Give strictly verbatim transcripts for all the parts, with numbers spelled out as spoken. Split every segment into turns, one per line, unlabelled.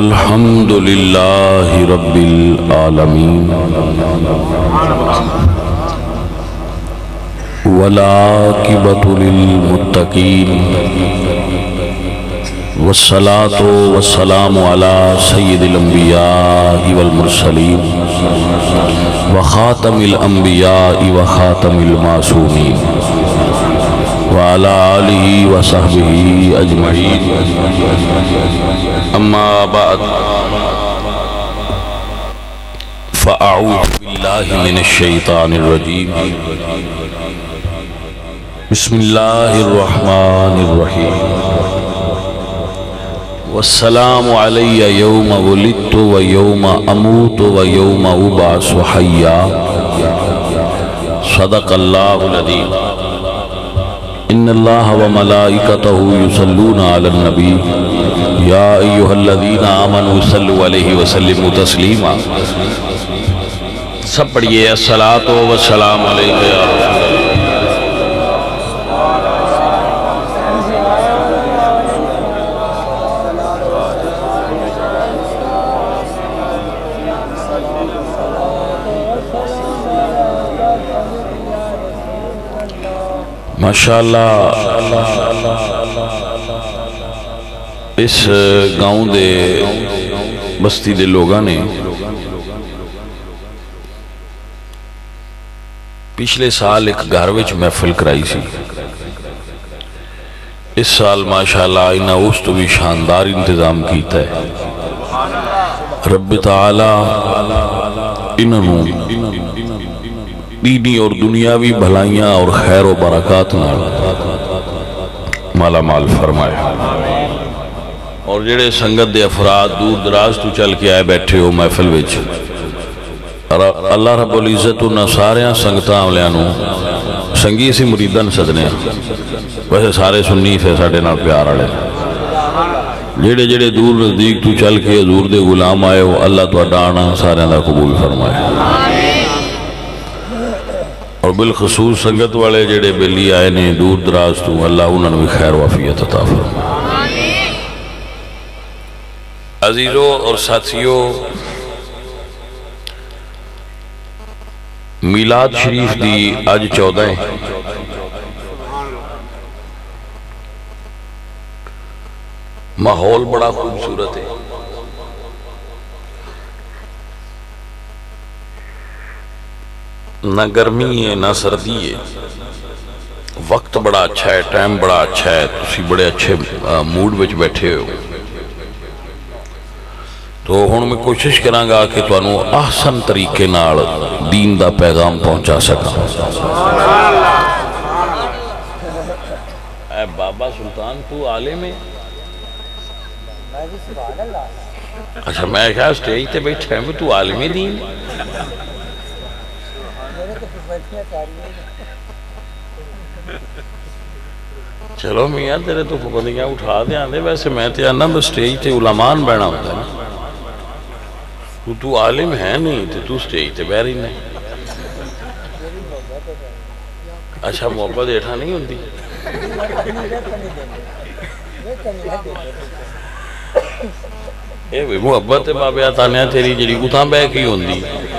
الحمد للہ رب العالمین والعاقبۃ للمتقین والصلاة والسلام علی سید الانبیاء والمرسلین وخاتم الانبیاء وخاتم المعصومین وعلى آلہ وصحبہ اجمعین اما بعد فاعوذ باللہ من الشیطان الرجیم بسم اللہ الرحمن الرحیم والسلام علی یوم ولدت ویوم اموت ویوم ابعث حیا صدق اللہ العظیم ان اللہ وملائکتہ یصلون علی النبی یا ایہا الذین آمنوا صلوا علیہ وسلموا تسلیما سب پڑھئے الصلاۃ والسلام علیہ یا رسول اللہ ماشاءاللہ اس گاؤں دے بستی دے لوگاں نے پچھلے سال ایک گھر وچ محفل کرائی سی اس سال ماشاءاللہ انہاں اس تو بھی شاندار انتظام کیتا ہے رب تعالی انہوں دینی اور دنیاوی بھلائیاں اور خیر و برکات مالا مال فرمائے اور جڑے سنگت دے افراد دور دراز تو چل کے آئے بیٹھے ہو محفل وچ اللہ رب العزت انہاں ساریاں سنگتاں علیانوں سنگی سی مریدان صدنے ویسے سارے سنی تھے ساڑھے نال پیار آڑے جڑے جڑے دور نزدیک تو چل کے حضور دے غلام آئے ہو اللہ تو اڈانا سارے دا قبول فرمائے اور بالخصوص سنگت والے جڑے بیلی آئے نے دور دراز تو اللہ انہوں نے بھی خیر وافیت عطا فرمائے عزیزوں اور ساتھیوں میلاد شریف دی آج چودہ ہیں ماحول بڑا خوبصورت ہے نہ گرمی ہے نہ سردی ہے وقت بڑا اچھا ہے ٹائم بڑا اچھا ہے تسی بڑے اچھے موڈ وچ بیٹھے ہو تو ہن میں کوشش کروں گا کہ تانوں احسن طریقے نال دین دا پیغام پہنچا سکاں اے بابا سلطان تو عالم ہے اچھا میں کہا سٹیج تے بیٹھا ہے تو عالم دین چلو میاں تیرے تو پابندیاں اٹھا دے آندے ویسے میں تے آنا بس سٹیج تے علمان بینا ہوتا ہے تو تو عالم ہے نہیں تے تو سٹیج تے بیری نہیں اچھا محبت ایٹھا نہیں ہوندی اے بھی محبت بابے آتانیاں تیری جڑی اتھاں بے کی ہوندی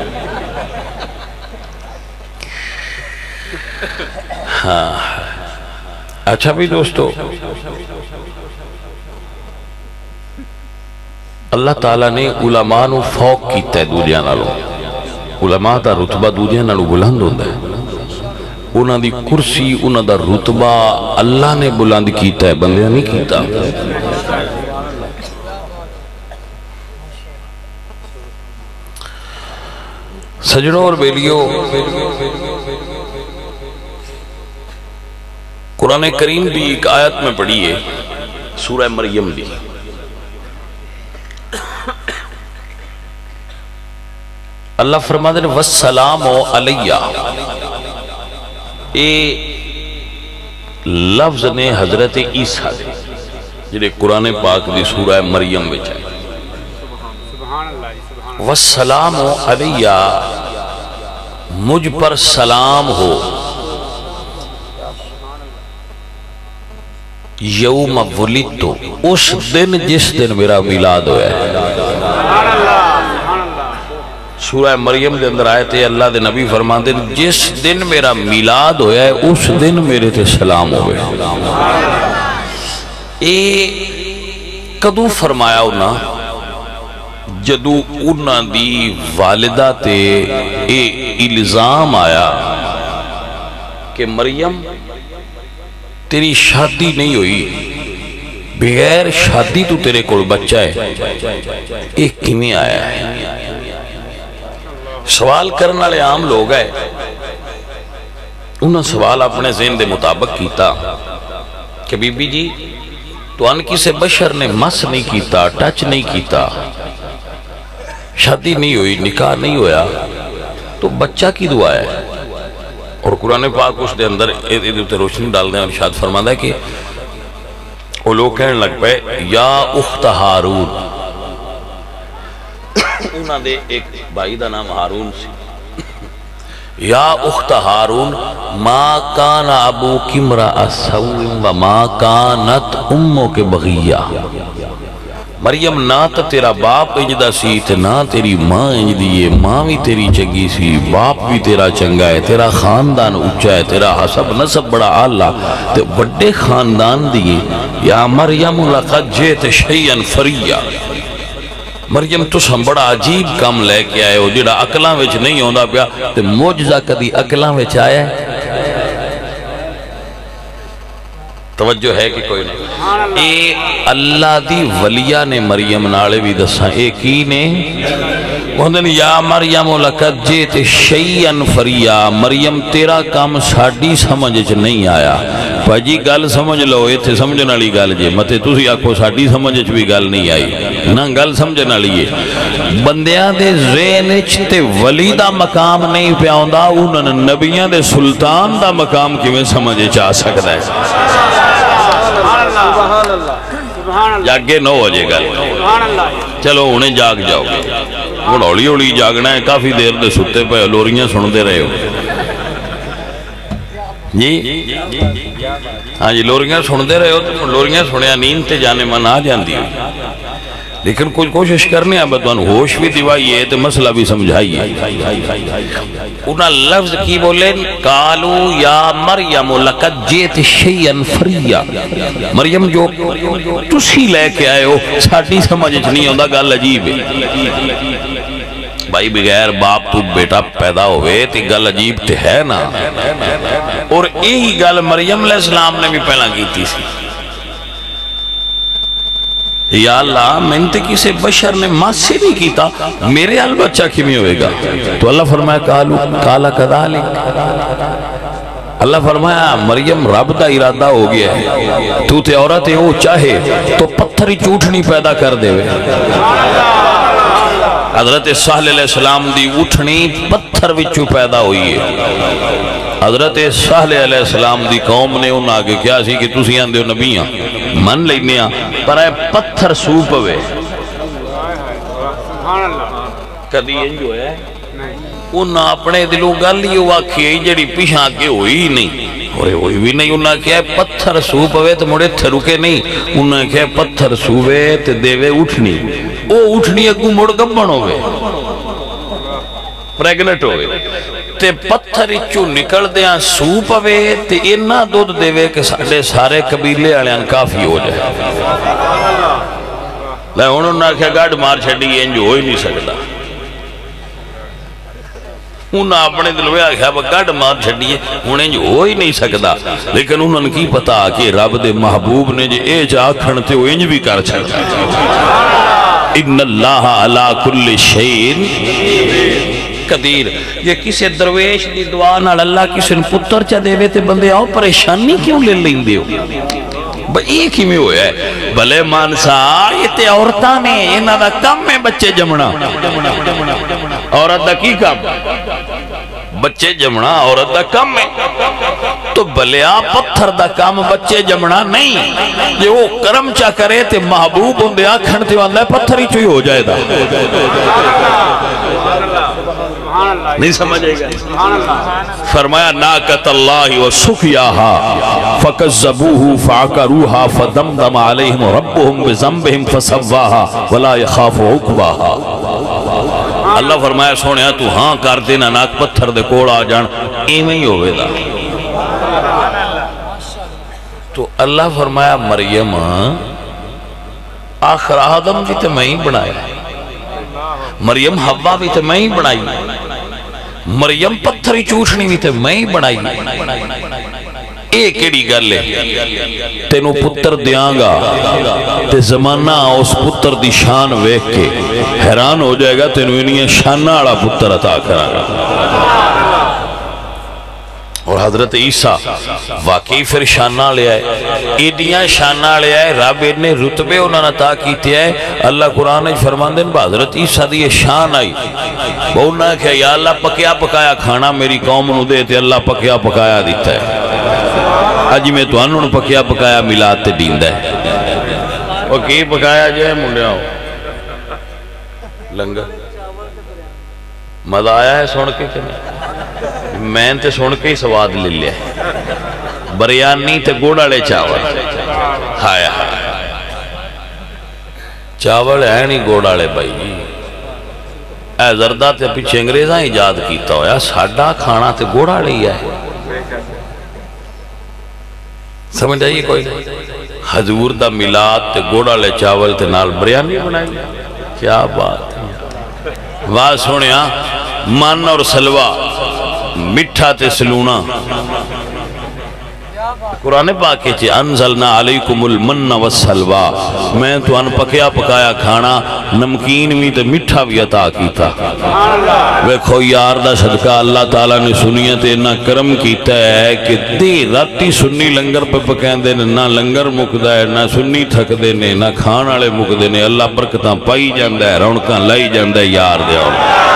ہاں اچھا بھی دوستو اللہ تعالیٰ نے علماء نو فوق کیتا ہے دوجیاں نالو علماء دا رتبہ دوجیاں نالو بلند ہوندہ ہے انہاں دی کرسی انہاں دا رتبہ اللہ نے بلند کیتا ہے بندیاں نہیں کیتا سجنوں اور بیلیوں قرآن کریم بھی ایک آیت میں پڑھی ہے سورہ مریم دی اللہ فرماتے ہیں وَالسَّلَامُ عَلَيَّا اے لفظ نے حضرت عیسیٰ دے جنہیں قرآن پاک دی سورہ مریم میں چاہے وَالسَّلَامُ عَلَيَّا مجھ پر سلام ہو یوم ولدتو، اس دن جس دن میرا میلاد ہویا ہے۔ سورہ مریم دے اندر آئے تھے اللہ دے نبی فرمان دے جس دن میرا میلاد ہویا ہے اس دن میرے تے سلام ہوئے۔ اے کدو فرمایا ہونا جدو انہاں دی والدہ تے اے الزام آیا کہ مریم تیری شادی نہیں ہوئی، بغیر شادی تو تیرے کوڑ بچہ ہے، ایک کمی آیا ہے۔ سوال کرنے والے عام لوگ ہے، انہوں سوال اپنے ذہن دے مطابق کیتا کہ بی بی جی تو ان کسے بشر نے مس نہیں کیتا، ٹچ نہیں کیتا، شادی نہیں ہوئی، نکاح نہیں ہویا، تو بچہ کی دعا ہے؟ اور قرآن پاک اس دے اندر ادھر روشنی ڈال دیں، ارشاد فرماتا ہے کہ وہ لوگ کہنے لگ پے یا اخت ہارون، انہاں دے ایک بھائی دا نام ہارون سی، یا اخت ہارون ما کان ابو کمرا سوء و ما کانت امو کے بغیہ، مریم نہ تا تیرا باپ انجدہ سی تے نہ تیری ماں انجدی ہے، ماں بھی تیری چنگی سی، باپ بھی تیرا چنگا ہے، تیرا خاندان اچھا ہے، تیرا حسب نسب بڑا آلہ تے بڑے خاندان دیئے، یا مریم لقد جیت شیئن فریہ، مریم تو سم بڑا عجیب کام لے کے آئے ہو جڑا اکلاں وچ نہیں ہوندہ پیا تے موجزہ کدی اکلاں وچ آیا ہے؟ توجہ ہے کہ کوئی نہیں؟ اے اللہ دی ولیہ نے مریم نالے بھی دسا اے کی نے وہندن یا مریم لقد جیت شیئن فریہ، مریم تیرا کام ساڑی سمجھ نہیں آیا۔ بھاجی گل سمجھ لو، یہ تھے سمجھنا لی گل جے متے تُسی آکھو ساڑی سمجھ بھی گل نہیں آئی، نہ گل سمجھنا لیے بندیاں دے ذہنچ تے ولی دا مقام نہیں پیا ہوندا، انہاں نبیاں دے سلطان دا مقام کیویں سمجھ چاہ سکتا ہے؟ جاگے نو ہو جے گل، چلو انہیں جاگ جاؤ گے، وہ ہولی ہولی جاگنا ہے، کافی دیر دے ستے پہ لوریاں سن دے رہے ہو جی ہاں جی، لوریاں سن دے رہے ہو تو لوریاں سنیا نیند تے جانے من آ جاندی ہو، لیکن کچھ کوشش کرنے ہیں بتوان ہوش بھی دیوائیے تو مسئلہ بھی سمجھائیے۔ انہا لفظ کی بولے قالو یا مریم لقد جیت شیئن فریہ، مریم جو تسی لے کے آئے ہو ساڑھی سمجھ نہیں ہوندہ گل عجیب ہے۔ بھائی بغیر باپ تو بیٹا پیدا ہوئے تی گل عجیب تے ہے نا، اور یہی گل مریم علیہ السلام نے بھی پہلا کی تھی سی، یا اللہ میں نے کسی بشر نے ماں سے نہیں کیتا، میرے حال بچہ کیوں ہوئے گا؟ تو اللہ فرمایا کالو کالا کذالک، اللہ فرمایا مریم رب دا ارادہ ہو گیا ہے، تو تے عورت ہے وہ چاہے تو پتھری چوٹنی پیدا کر دے وے۔ حضرت صالح علیہ السلام دی اٹھنی پتھر وچوں پیدا ہوئی ہے۔ حضرت صالح علیہ السلام دی قوم نے انہاں آگے کیا سی کہ تسی آندے ہو نبیاں من لینے پر اے پتھر سوپ ہوئے، کدی انجو ہے انہاں اپنے دلوں گل ہی ہوا کھیئی جڑی پیشاں کے ہوئی نہیں، اور ہوئی بھی نہیں، انہاں کیا پتھر سوپ ہوئے تو مڑے تھے رکے نہیں، انہاں کیا پتھر سوپے تو دیوے اٹھنی، او اٹھنی اگو مڑ گبن ہوئے، پریگنٹ ہوئے تے پتھر اچھو نکل دیاں سوپ ہوئے تے انہاں دودھ دیوے کہ سارے سارے قبیلے آلیاں کافی ہو جائے۔ لے انہوں نے کہا گاڑ مار چھڑی انجو ہوئی نہیں سکتا، انہاں اپنے دلوے آگیا با گاڑ مار چھڑی انہیں جو ہو ہی نہیں سکتا، لیکن انہوں نے کی پتا کہ رب دے محبوب نے جو اے جا کھنتے ہو انج بھی کر چھڑا۔ ان اللہ علا کل شین قدیر، یہ کسی درویش دی دعا نال اللہ کسی نے پتر چا دے وے تے بندے آؤ پریشانی کیوں لے لیں دے ہو؟ بھئی ایک ہی میں ہویا ہے، بھلے مانسا یہ تے عورتاں نے انہاں دا کم میں بچے جمنا، عورت دا کی کم؟ بچے جمنا عورت دا کم میں، تو بھلیا پتھر دا کام بچے جمنا نہیں، یہ وہ کرم چا کرے تے محبوب ہوں دے آکھن تے واندہ پتھر ہی چوئی ہو جائے دا۔ نہیں سمجھے گا؟ فرمایا ناقۃ اللہ و سقیاہا فکذبوہ فعقروہا فدمدم علیہم ربہم بذنبہم فسواہا ولا یخاف عقباہا۔ اللہ فرمایا سونے تو ہاں کر دینا ناک پتھر دے کوڑ آ جان ایمیں ہی ہوئے دا۔ تو اللہ فرمایا مریم آخر آدم بھی تے میں ہی بنایا، مریم حوا بھی تے میں ہی بنائی، مریم پتھری چوٹنی بھی تے میں ہی بنائی۔ ایک ایڈی گل ہے تینوں پتر دیاں گا تے زمانہ اس پتر دی شان ویکھ کے حیران ہو جائے گا، تینوں انہیں شانہ آڑا پتر عطا کرانا۔ اور حضرت عیسیٰ واقعی پھر شانہ لے آئے، ایڈیاں شانہ لے آئے، رب نے رتبے انہوں نے عطا کیتے ہیں۔ اللہ قرآن نے فرمان دیں با حضرت عیسیٰ دی شان آئی، وہ انہوں نے کہا یا اللہ پکیا پکایا کھانا میری قوم نو دے تے اللہ پکیا پکایا دیتا ہے، آج میں تو انہوں نے پکیا پکایا ملاد تے دیندہ ہے۔ وہ کی پکایا جائے منڈیا ہو لنگر مزہ آیا ہے سن کے کہ میں تے سن کے ہی سواد لے لیا بریانی تے گوڑاڑے چاول کھایا، چاول ہے نہیں گوڑاڑے بھائی اے زردہ تے پیچھے انگریزاں ایجاد کیتا ہویا، ساڈا کھانا تے گوڑاڑے ہی ہے۔ سمجھ آئیے کوئی حضور دا میلاد تے گوڑاڑے چاول تے نال بریانی بنائی، کیا بات ہے۔ واہ سنیا من اور سلوہ مٹھا تے سلونا، قرآن پاک کے انزلنا علیکم المن والسلوہ، میں تو ان پکیا پکایا کھانا نمکین بھی تے مٹھا بھی عطا کیتا۔ ویکھو یار دا صدقہ اللہ تعالیٰ نے سنیت انہا کرم کیتا ہے کہ دی راتی سنی لنگر پہ پکین دے نہ لنگر مکدہ ہے نہ سنی تھک دے نے نہ کھان آلے مکدے نے، اللہ برکتاں پائی جاندہ ہے رونکاں لائی جاندہ ہے یار دے اور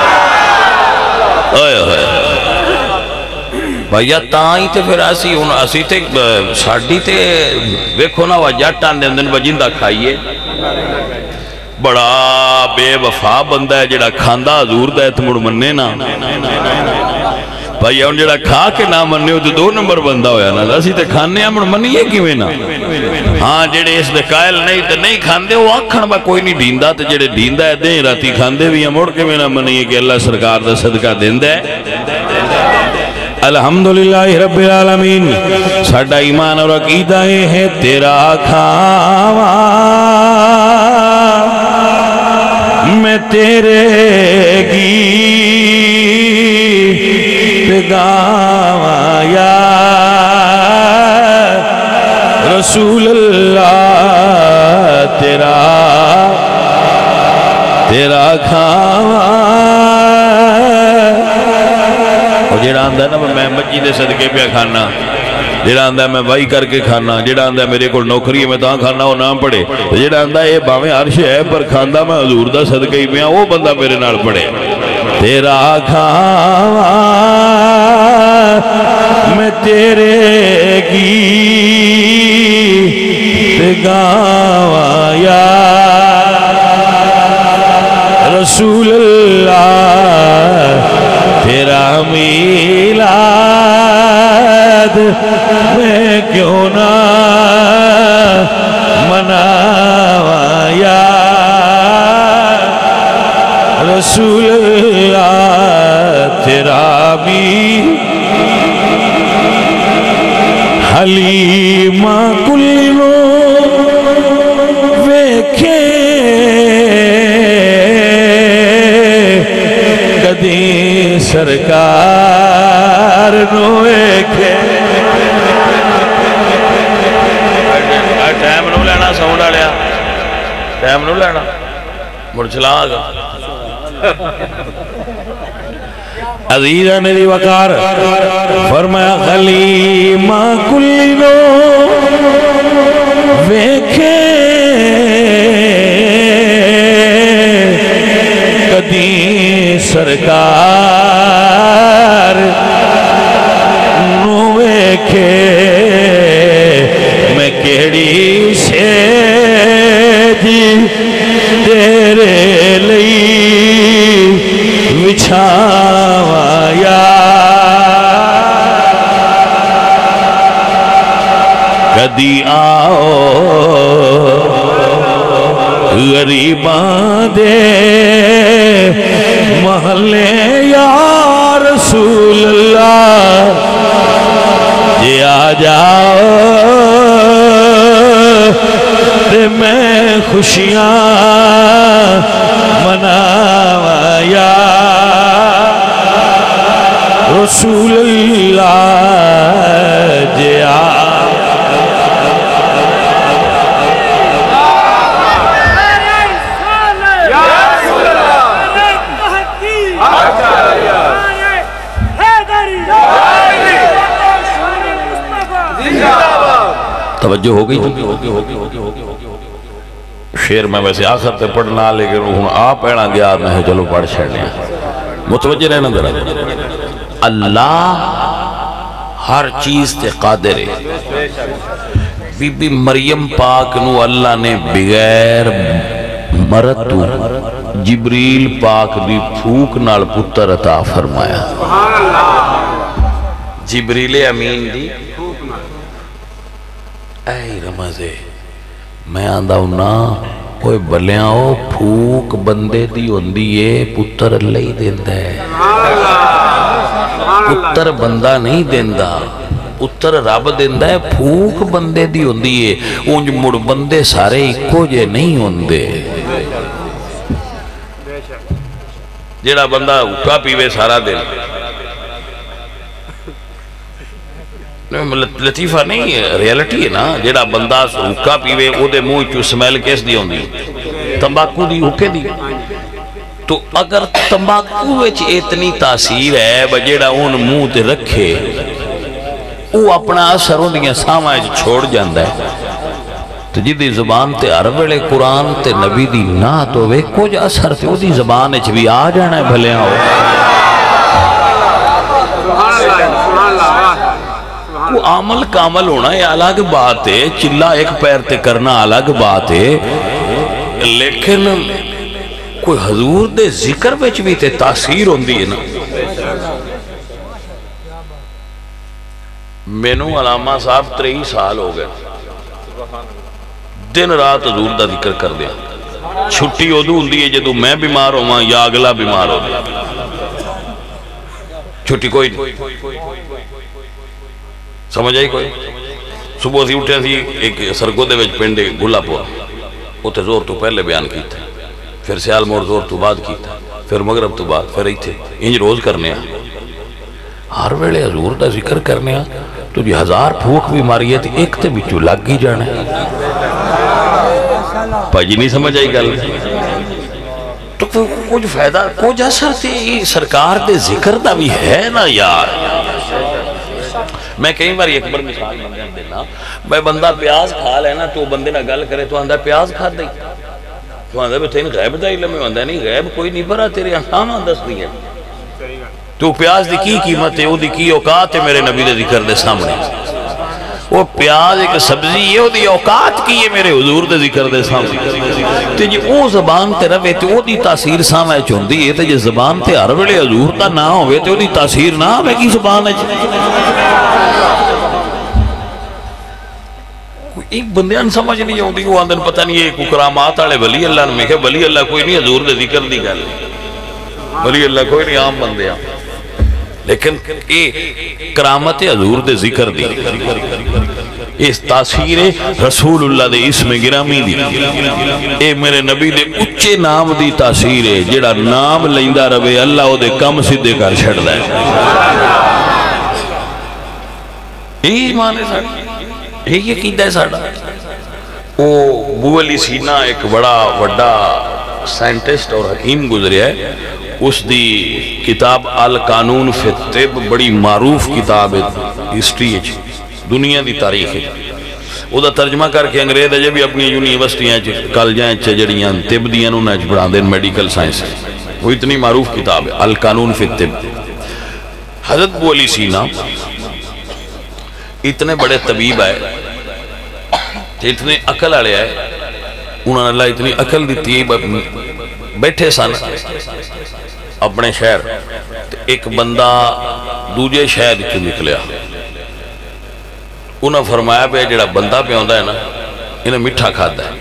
اوئے ہوئے بھائیہ تائیں تے پھر ایسی اسی تے ساڑھی تے ویکھو نا وجاٹان دے اندن وجندہ کھائیے، بڑا بے وفا بندہ ہے جڑا کھاندہ حضور دا اتمڑ مننے نا بھائیہ ان جڑا کھا کے نہ مننے ہو تو دو نمبر بندہ ہویا نا، اسی تے کھانے ہمڑ منیے کیویں نا، ہاں جڑے اس دے قائل نہیں تے نہیں کھاندے وہ آکھن با کوئی نہیں ڈیندہ تے جڑے ڈیندہ ہے دیں راتی کھاندے بھی ہمڑ کے میں نہ منیے کہ اللہ سرکار دا صدقہ دیندہ ہے۔ الحمدللہ رب العالمین ساڑھا ایمان اور عقیدہ ہے تیرا کھاوا میں تیرے گیت گاوا یا رسول اللہ تیرا تیرا کھاوا۔ جیڑا آندہ ہے نا میں مجی دے صدقے پہ کھانا، جیڑا آندہ ہے میں وائی کر کے کھانا، جیڑا آندہ ہے میرے کو نوکری ہے میں تاں کھانا وہ نام پڑے، جیڑا آندہ ہے یہ باویں عرش ہے پر کھاندہ میں حضور دا صدقے ہی پہ وہ بندہ میرے نال پڑے۔ تیرا کھاوا میں تیرے گیت گاوا یا رسول اللہ تیرا میلاد میں کیوں نہ مناوا یا رسول اللہ تیرا بھی حلیمہ کلو ویکھے کدی سرکار نو ویکھے۔ ٹائم نو لینا ساؤنڈ آلیا ٹائم نو لینا مڑ چلا آگا عزیزہ میری وقار فرمایا حلیمہ کلو ویکھے کدی سرکار نو ویکھے میں کیڑی سیجی تیرے لئی وچھاوا دی آؤ غریباں دے محلے یا رسول اللہ جی آ جاؤ تے میں خوشیاں مناواں یا رسول اللہ جی آ توجہ ہو گئی شیر میں ویسے آخر تے پڑھنا لیکن ہوں آپ پیڑا گیا میں چلو پڑھ چھڑنے متوجہ رہنا ذرا اللہ ہر چیز تے قادر ہے بی بی مریم پاک نو اللہ نے بغیر مرد تو جبریل پاک دی پھوک نال پتر عطا فرمایا جبریل امین دی اے رمضے میں آندہ ہونا کوئی بلیاں ہو پھوک بندے دی ہوندی ہے پتر اللہ ہی دیندہ ہے پتر بندہ نہیں دیندہ پتر رب دیندہ ہے پھوک بندے دی ہوندی ہے اونج مڑ بندے سارے ایکو جے نہیں ہوندے جیڑا بندہ اٹھا پیوے سارا دن لطیفہ نہیں ہے ریالٹی ہے نا جیڑا بندہ حکا پیوے او دے موہ چو سمیل کیس دی ہوندی تمباکو دی حکے دی تو اگر تمباکو وچ اتنی تاثیر ہے جیڑا ان موہ تے رکھے او اپنا اثر ہوندیاں سامائے چھوڑ جاندہ ہے تو جدی زبان تے عربیلے قرآن تے نبی دی نا تو وے کچھ اثر تے او دی زبان اچھ بھی آ جانا ہے بھلے آؤ وہ عمل کامل ہونا یہ الگ بات ہے چلا ایک پیر تے کرنا الگ بات ہے لیکن کوئی حضور دے ذکر بچ بھی تے تاثیر ہوندی ہے نا مینو علامہ صاحب تریہی سال ہو گئے دن رات حضور دا ذکر کر دیا چھٹی ادو ہوندی ہے جدو میں بیمار ہوا یا اگلا بیمار ہو چھٹی کوئی نہیں سمجھ آئی کوئی صبح سی اٹھے سی ایک سرگو دے وچ پنڈے گلا پور اوتے زور تو پہلے بیان کیتا پھر سیال مور زور تو بعد کیتا پھر مغرب تو بعد پھر ایتھے انج روز کرنے ہیں ہر ویلے حضور دا ذکر کرنے ہیں تو جی ہزار پھوک بھی ماری ہے تو ایک تے بچو لگ ہی جانا ہے پاجی نہیں سمجھ آئی گل تو کچھ فائدہ کچھ اثر تے سرکار دے ذکر دا بھی ہے نا یار میں کئی بار ایک بار مثال بندیاں دینا میں بندہ پیاز کھا لینا تو بندے نہ گل کرے تو آندہ پیاز کھا دیں تو آندہ بھی تین غیب دا علم ہے آندہ نہیں غیب کوئی نہیں برا تیرے انسان آندس نہیں ہے تو پیاز دی کی قیمت ہے وہ دی کی اوقات ہے میرے نبی دے ذکر دے سامنے وہ پیاز ایک سبزی ہے وہ دی اوقات کی ہے میرے حضور دے ذکر دے سامنے تو جی وہ زبان تے روے تو وہ دی تاثیر سامنے چوندی ہے تو جی زبان تے ہر ویلے حضور دا نہ ہوئے تو وہ دی تاثیر نہ ہوئے کی زبان ہے ایک بندیاں سمجھ نہیں ہوندی وہ اندر پتہ نہیں ہے کوئی کرامات آلے ولی اللہ نے میں کہ ولی اللہ کوئی نہیں حضور دے ذکر دی گل ولی اللہ کوئی نہیں عام بندیاں لیکن یہ کرامت حضور دے ذکر دی اس تاثیر رسول اللہ دے اسم گرامی دی اے میرے نبی دے اچھے نام دی تاثیر ہے جیڑا نام لیندہ روے اللہ او دے کم سدھے کر چھڑ دے یہی ایمان ہے ساڑھا یہی عقیدہ ہے ساڑھا وہ بو علی سینہ ایک بڑا وڈا سائنٹسٹ اور حکیم گزرے ہے اس دی کتاب القانون فی الطب بڑی معروف کتاب ہے ہسٹری ہے دنیا دی تاریخ ہے وہ دا ترجمہ کر کے انگریز ہے بھی اپنی یونیورسٹیاں کالجاں جڑیاں طب دیاں انہوں نے پڑھا دیں میڈیکل سائنس وہ اتنی معروف کتاب ہے القانون فی الطب حضرت بو علی سینہ اتنے بڑے طبیب آئے اتنے عقل آلے آئے انہوں نے اللہ اتنی عقل دیتی ہے بیٹھے سن اپنے شہر ایک بندہ دوجے شہر کی نکلیا انہاں فرمایا بے جڑا بندہ پہ ہوندہ ہے نا انہیں مٹھا کھاتا ہے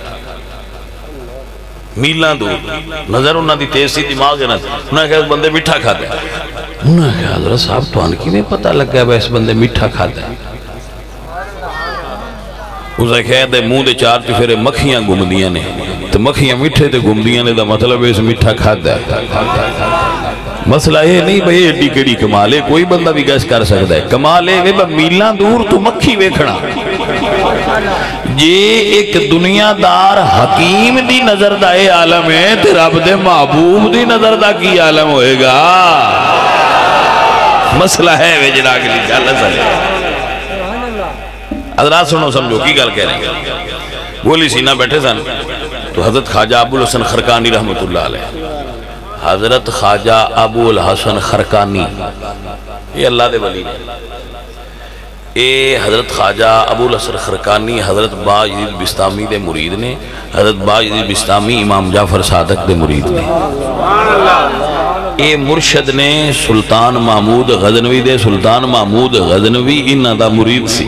میلان دور نظر انہاں دی تیز سی دماغ ہے نا انہاں کہا اس بندے مٹھا کھاتا ہے انہاں کہا حضرت صاحب تو آنکی میں پتہ لگ گیا بے اس بندے مٹھا کھاتا ہے اسے کہہ دے موں دے چار چفیرے مکھیاں گمدیاں نے تو مکھیاں مٹھے تے گمدیاں نے دا مطلب ہے اس مٹھا کھاتا ہے مسئلہ یہ نہیں بھئی ایڈی کیڑی کمال ہے کوئی بندہ بھی گیس کر سکتا ہے کمال ہے وہ میلان دور تو مکھی ویکھنا یہ ایک دنیا دار حکیم دی نظر دا اے عالم ہے تے رب دے محبوب دی نظر دا کی عالم ہوئے گا مسئلہ ہے وہ جڑا کے لیے اللہ سلے حضرات سنو سمجھو کی گل کہہ رہے ہیں گولی سینہ بیٹھے سن تو حضرت خواجہ ابو الحسن خرقانی رحمت اللہ علیہ حضرت خواجہ ابو الحسن خرقانی یہ اللہ دے ولی اے حضرت خواجہ ابو الحسن خرقانی حضرت باجید بستامی دے مرید نے حضرت باجید بستامی امام جعفر صادق دے مرید نے اے مرشد نے سلطان محمود غزنوی دے سلطان محمود غزنوی انہ دا مرید سی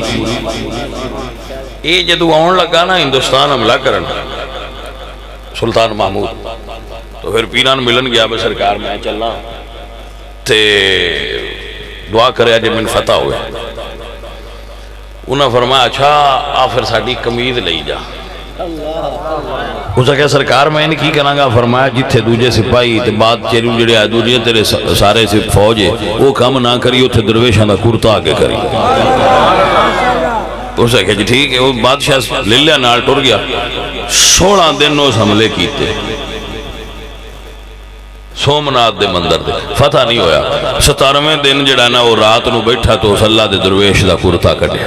اے جدو آن لگا نا ہندوستان حملہ کرنا سلطان محمود تو پھر پیران ملن گیا بے سرکار میں چلنا تے دعا کرے آجے من فتح ہوئے انہاں فرمایا اچھا آفر ساڑی کمید لئی جا اسا کہ سرکار میں نے کی کرنگا فرمایا جتھے دوجے سپاہی تے بعد چیروں جڑے آئے دوجے تیرے سارے سے فوجے وہ کام نہ کری اتھے درویشان دا کرتا آگے کری اسا کہ جی ٹھیک ہے وہ بادشاہ للہ نال ٹر گیا سوڑا دن اس حملے کیتے سومنات دے مندر دے فتح نہیں ہویا ستارویں دن جڑا نا وہ رات نو بیٹھا تو اس اللہ دے درویش دا کرتا کٹے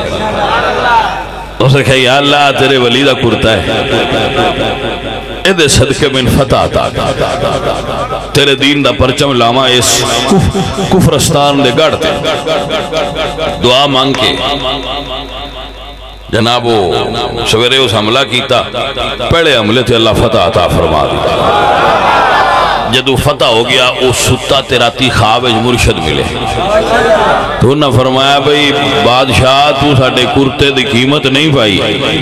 اسے کہا یا اللہ تیرے ولی دا کرتا ہے اے دے صدقے من فتح تا تیرے دین دا پرچم لاما اس کفرستان دے گڑ تے دعا مانگ کے جناب وہ سویرے اس حملہ کیتا پہلے حملے تھے اللہ فتح عطا فرما دیتا جدو فتح ہو گیا او ستا تیراتی خواب مرشد ملے تو انہا فرمایا بھئی بادشاہ تو ساڑھے کرتے دی قیمت نہیں پائی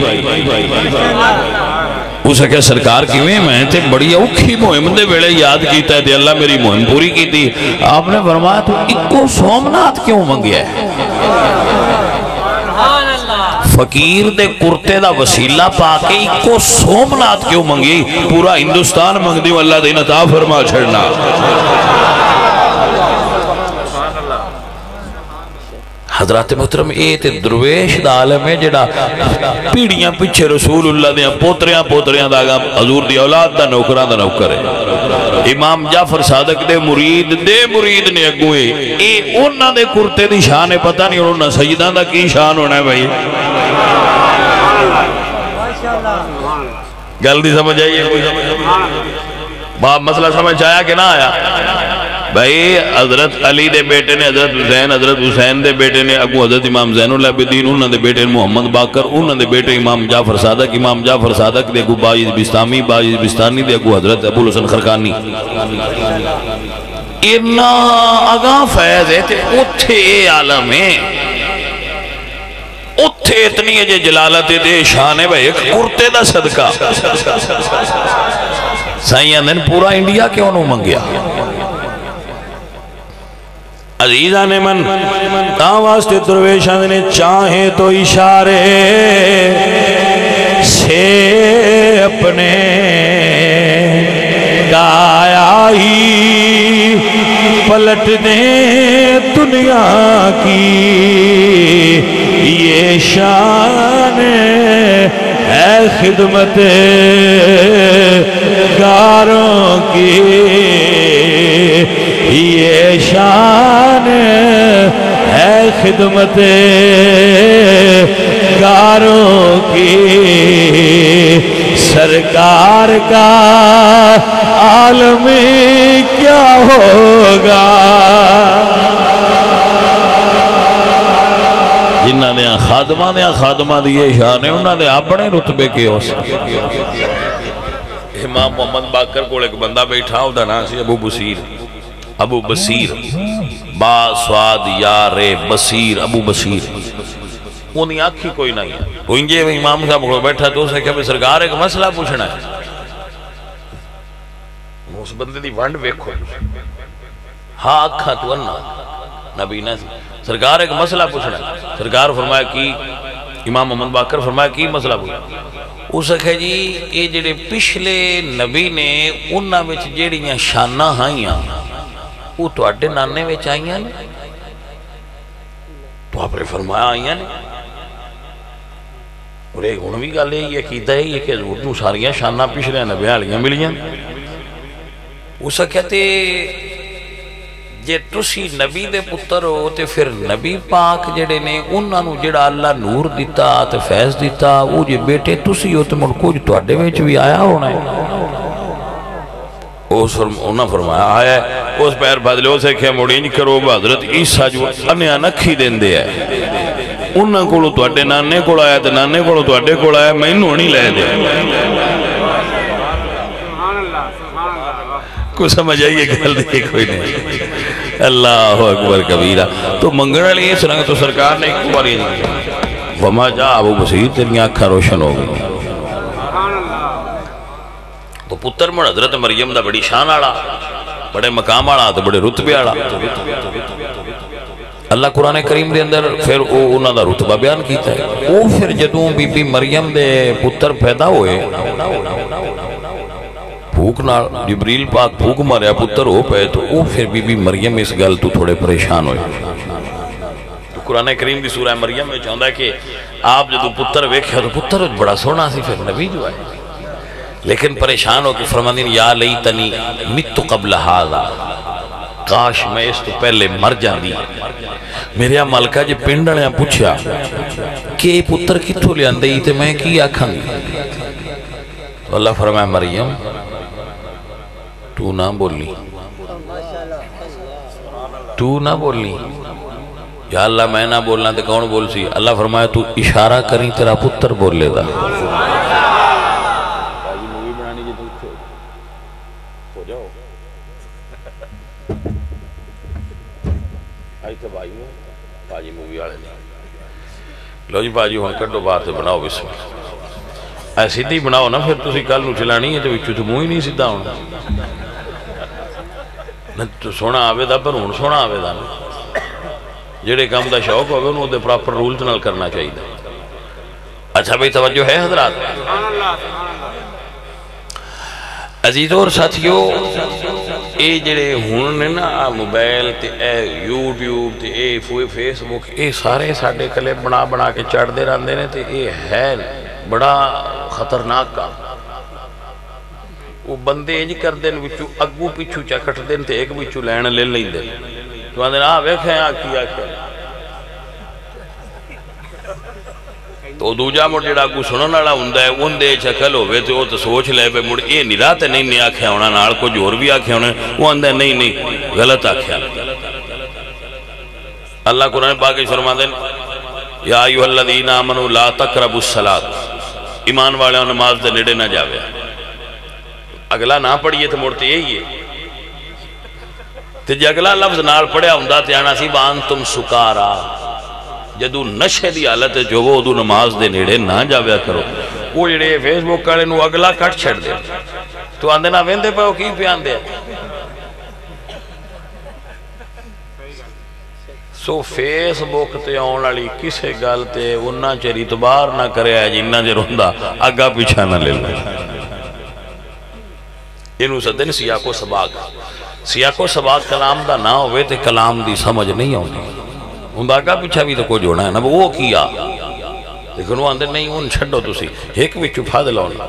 اسے کہ سرکار کیویں میں تے بڑی اوکھی مہم دے ویلے یاد کیتا ہے تے اللہ میری مہم پوری کی تھی آپ نے فرمایا تو اکو سومنات کیوں منگیا ہے فقیر دے کرتے دا وسیلہ پاکے کو سومنات کیوں منگی پورا ہندوستان منگ دیو اللہ دین عطا فرما چھڑنا حضرات محترم اے تے درویش دا عالم ہے جڑا پیڑیاں پچھے رسول اللہ دیا پوتریاں پوتریاں دا آگا حضور دی اولاد دا نوکران دا نوکر ہے امام جعفر صادق دے مرید دے مرید نے اگوئے اے انہاں دے کرتے دی شان ہے پتہ نہیں انہاں سجدہ دا کی شان ہونا ہے بھائی گلدی سمجھ آئیے باپ مسئلہ سمجھ آیا کہ نہ آیا بھائی حضرت علی دے بیٹے نے حضرت حسین حضرت حسین دے بیٹے نے اگو حضرت امام زین العابدین انہوں دے بیٹے محمد باقر انہوں دے بیٹے امام جعفر صادق امام جعفر صادق دے اگو باجد بستامی باجد بستانی دے اگو حضرت ابو الحسن خرقانی اتنا اگاں فیض ہے تے اتھے اے عالم ہے اتھے اتنی ہے جے جلالت دے شان ہے بھائی ایک کرتے دا صدقہ سائیاں دن پورا انڈیا کیوں نو منگیا عزیزان من تاواستے درویشان نے چاہیں تو اشارے سے اپنے گایا ہی پلٹ دیں دنیا کی یہ شان ہے خدمت گاروں کی یہ شان ہے خدمت گاروں کی سرکار کا عالم کیا ہوگا جنہاں نے خادمہ نے خادمہ دیئے شان ہے انہاں نے اپنے رتبے کے ہو سکتے امام محمد باقر کو ایک بندہ بیٹھا ہو دا سی ابو بصیر ابو بصیر با سواد یا رے بصیر ابو بصیر انہیں آنکھی کوئی نہیں ہے. وہ انجے امام صاحب کو بیٹھا تو اسے کہا سرکار ایک مسئلہ پوچھنا ہے. اس بندے دی وانڈ ویکھو ہاں اکھا تو انہ نبی نہ سرکار ایک مسئلہ پوچھنا ہے. سرکار فرمایا کی امام محمد باقر فرمایا کی مسئلہ پوچھنا. اسے کہا جی یہ جڑے پچھلے نبی نے انہاں وچ جڑیاں شانہ ہائیاں وہ تو اڈے نانے وچ آئیاں نے تو آپ نے فرمایا آئیاں نے. اور ایک ہونوی گا لے یہ کیتا ہے یہ کہ حضور نو ساریاں شانہ پچھلے نبی آلیاں ملیاں. اسے کہتے جے تسی نبی دے پتر ہو تے پھر نبی پاک جڑے نے انہاں نو جڑا اللہ نور دیتا تے فیض دیتا وہ جے بیٹے تسی ہو تے من کچھ تو اڈے وچ بھی آیا ہونا ہے. انہاں فرمایا آیا ہے. اس پیر بدلے اسے کیا مڑینج کرو حضرت عیسیٰ جو انہیں انکھی دین دے ہے انہاں کولو تو اڈے نانے کول آیا تے نانے کولو تو اڈے کول آیا میں انہوں نہیں لے دے. کوئی سمجھ آئیے گل دے کوئی نہیں. اللہ اکبر کبیرہ. تو منگڑا لیے سنگا تو سرکار نے ایک بار یہ وما جا ابو بصیر تیری آنکھا روشن ہو گئی. تو پتر مڑ حضرت مریم دا بڑی شان آڑا بڑے مقام آڑا تو بڑے رتبے آڑا. اللہ قرآن کریم دے اندر پھر انہوں دا رتبہ بیان کیتا ہے. وہ پھر جدوں بی بی مریم دے پتر پیدا ہوئے بھوک نہ جبریل پاک بھوک ماریا پتر ہو پہ تو وہ پھر بی بی مریم اس گل تو تھوڑے پریشان ہوئے. تو قرآن کریم دی سورہ مریم میں چاہتا ہے کہ آپ جدو پتر ویکھیا تو پتر بڑا سونا سی پھر نبی جو ہے لیکن پریشان ہو کہ فرماندین یا لیتنی مت قبل ھذا کاش میں اس تو پہلے مر جاندی. میرے ملکہ جی پنڈنے پوچھا کہ پتر کتھوں لے اندئی تے میں کی آکھاں گی. تو اللہ فرمایا مریم تو نہ بولی تو نہ بولی. یا اللہ میں نہ بولنا تے کون بول سی. اللہ فرمایا تو اشارہ کریں تیرا پتر بول لے دا. لو جی باجی ہون کٹو بات بناؤ بسم اللہ. اے سیدھی بناؤ نا پھر تسی کل نو چلانی ہے تو وچو تو منہ ہی نہیں سیدھا ہونا. تو سونا آوے دا پر ہون سونا آوے دا جڑے کام دا شوق ہوگا انہوں دے پراپر رولز نال کرنا چاہیے. اچھا بھئی توجہ ہے حضرات. عزیز اور ساتھیو اے جڑے ہون نے نا موبائل تے اے یوٹیوب تے اے فیس بک اے سارے ساڑھے کلے بنا بنا کے چڑھ دے رہن دینے تے اے ہے بڑا خطرناک کا. وہ بندے انج کر دین وچو اگو پیچھو چکٹ دین تے ایک وچو لین لے لیں دین تو آن دین آہ ویکھیں آہ کیا کیا تو دو جا مڑ جڑا اگو سنن والا ہوندا ہے اون دے چکل ہوئے تے او تے سوچ لے پے مڑ اے نہیں راہ تے نہیں نہیں آکھیا ہونا نال کو جور بھی آکھیا ہونا وہ آندہ نہیں نہیں غلط آکھیا. اللہ قرآن پاک فرما دین یا ایوہ الذین آمنوا لا تقربوا الصلاۃ ایمان والے نماز دے نیڑے نہ جاوے. اگلا نہ پڑھئے تو مڑتے یہی ہے تے جے اگلا لفظ نال پڑھیا ہوندا تے آنا سی بان تم سکارا جدو نشے دی حالت ہے جو وہ ادو نماز دے نیڑے نہ جاویا کرو. وہ جڑے فیس بک کرے نو اگلا کٹ چھڑ دے تو آندے نہ ویندے پہ وہ کی پیان دے. سو فیس بک تے آن والی کسے گل تے انہاں چر اعتبار نہ کرے ہے جنہاں چر ہوندا اگا پیچھا نہ لے لے. انہوں سدن سیاق و سباق سیاق و سباق کلام دا نہ ہوئے تے کلام دی سمجھ نہیں ہوندی. ہوں آگا پیچھا بھی تو کوئی جوڑا ہے نا وہ کیا لیکن وہ آندے نہیں ان چھڑو تو سی ایک بھی چپا دے لاؤنا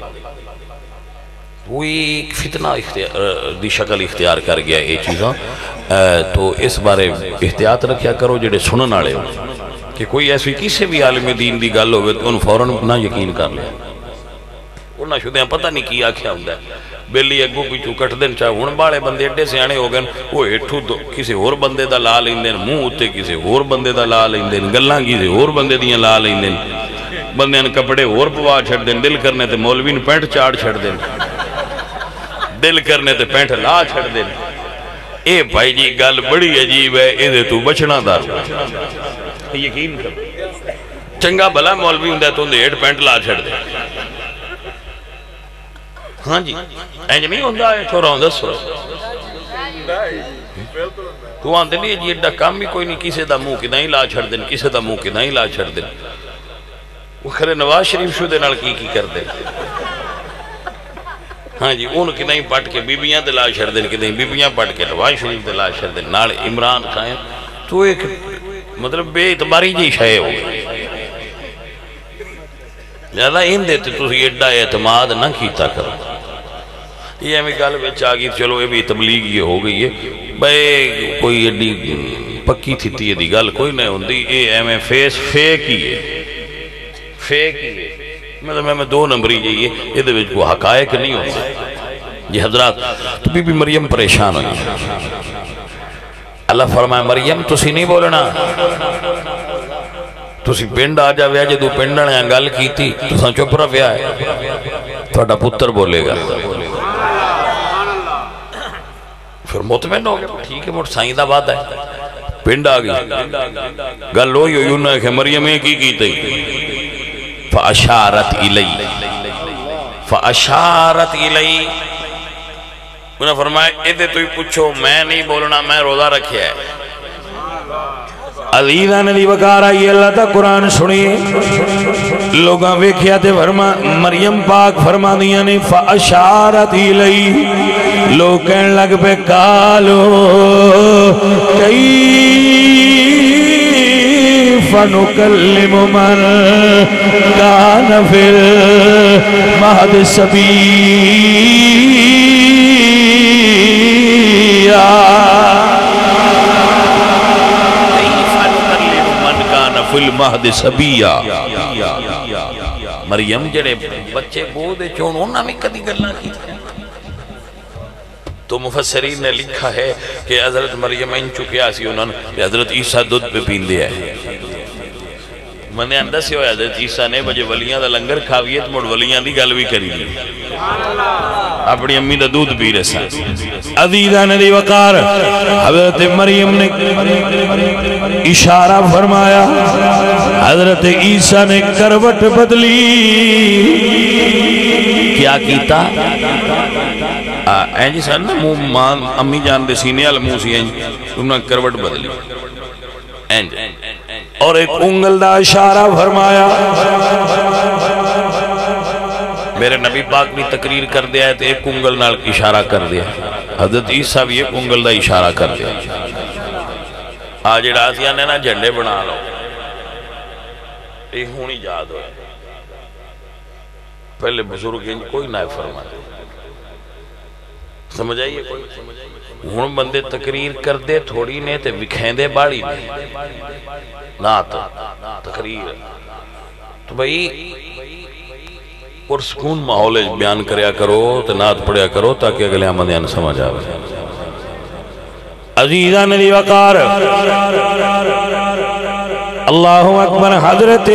وہی ایک فتنہ دی شکل اختیار کر گیا یہ چیزاں. تو اس بارے احتیاط رکھیا کرو جڑے سنن آڑے ہو کہ کوئی ایسی کسی بھی عالم دین دی گل ہوئے تو ان فوراں نہ یقین کر لیا. انہاں شدہ پتہ نہیں کیا کیا ہوندہ ہے بیلی اگو پیچھو کٹ دن چاہے ہون باڑے بندے اڈے سے آنے ہو گئے وہ ایٹھو کسی اور بندے دا لا لیں دین منہ ہوتے کسی اور بندے دا لا لیں دین گلان کسی اور بندے دیاں لا لیں دین بندے ان کپڑے اور پوا چھڑ دین دل کرنے تے مولوین پینٹ چاڑ چھڑ دین دل کرنے تے پینٹ لا چھڑ دین. اے بھائی جی گل بڑی عجیب ہے اے دے تو بچنا دا یقین کر چنگا بھلا مولوی ہوں تو اندھے ہیٹ پینٹ لا چھڑ دے ہاں جی اینج نہیں ہوندہ ہے چھوڑا ہوندہ سو تو آندے نہیں جی ایڈا کام بھی کوئی نہیں کسی دا منہ کی نہیں لا چھڑ دیں کسی دا منہ کی نہیں لا چھڑ دیں وہ کھرے نواز شریف شو دے نال کی کی کر دیں ہاں جی ان کی نہیں پٹ کے بیبیاں دے لا چھڑ دیں کہ نہیں بیبیاں پٹ کے نواز شریف دے لا چھڑ دیں نال عمران خان تو ایک مطلب بے اعتباری جی شائع ہو گئی لہذا ان دیتے تو ایڈا اعتماد نہ کیتا کرو یہ ہمیں گل بچ آگئی چلو یہ بھی تبلیغ یہ ہو گئی ہے بھئی کوئی ایڈی پکی تھی تھی دی گل کوئی نہیں ہوندی یہ ہمیں فیس فیک ہی ہے فیک ہی ہے مطلب ہمیں دو نمبری جائیے یہ دے وچ کو حقائق نہیں ہوندے جی حضرات تو بی بی مریم پریشان ہوئی اللہ فرمائے مریم تسی نہیں بولنا تسی پنڈ آ جا ویا جدو پنڈن یا گل کی تھی تو سن چپ رہا ویا ہے تھوڑا پتر بولے گا پھر مطمئن ہو گیا ٹھیک ہے موٹ سائیں دا بات ہے پنڈ آ گئی گل ہوئی ہوئی انہوں نے مریم کی کی تھی فَأَشَارَتْ إِلَيْهِ فَأَشَارَتْ إِلَيْهِ انہوں نے فرمایا ادھے تو ہی پوچھو میں نہیں بولنا میں روزہ رکھیا ہے عزیزہ نے دی وقارہ یہ اللہ تا قرآن سنیے لوگاں ویکھیا تے فرما مریم پاک فرما دیا نے فَأَشَارَتْ إِلَيْهِ لوگ کہن لگ پہ کالو کیف نکلم من کان فی المہد سبیا کیف نکلم من کان فی المہد سبیا مریم جڑے بچے بودے چونوں نہ میں کدی گلنا کی تو مفسرین نے لکھا ہے کہ حضرت مریم ان چکے آسی انہوں نے حضرت عیسیٰ دودھ پہ پین دیا ہے میں نے اندر سے ہویا حضرت عیسیٰ نے بجے ولیاں دا لنگر کھاویت موڑ ولیاں دی گل بھی کری لی اپنی امی دا دودھ پی رسا عزیزہ نے دی وقار حضرت مریم نے اشارہ فرمایا حضرت عیسیٰ نے کروٹ بدلی کیا کیتا اینجی سر نا ماں امی جان دے سینے علموں سی اینجی انہوں نے کروٹ بدلی اینجی اور ایک انگل دا اشارہ فرمایا میرے نبی پاک بھی تقریر کر دیا ہے تو ایک انگل نال اشارہ کر دیا حضرت عیسیٰ بھی ایک انگل دا اشارہ کر دیا آج راسیاں نے نا جھنڈے بنا لو ایک ہونی جاد ہوئے پہلے بزرگ کوئی نہ فرما دے سمجھ آئیے کوئی ہون بندے تقریر کر دے تھوڑی نے تے وکھیں دے باڑی نے نات تقریر تو بھئی پرسکون ماحول بیان کریا کرو تے نات پڑھیا کرو تاکہ اگلے آمدیان سمجھ آوے عزیزان دی وقار اللہ اکبر حضرت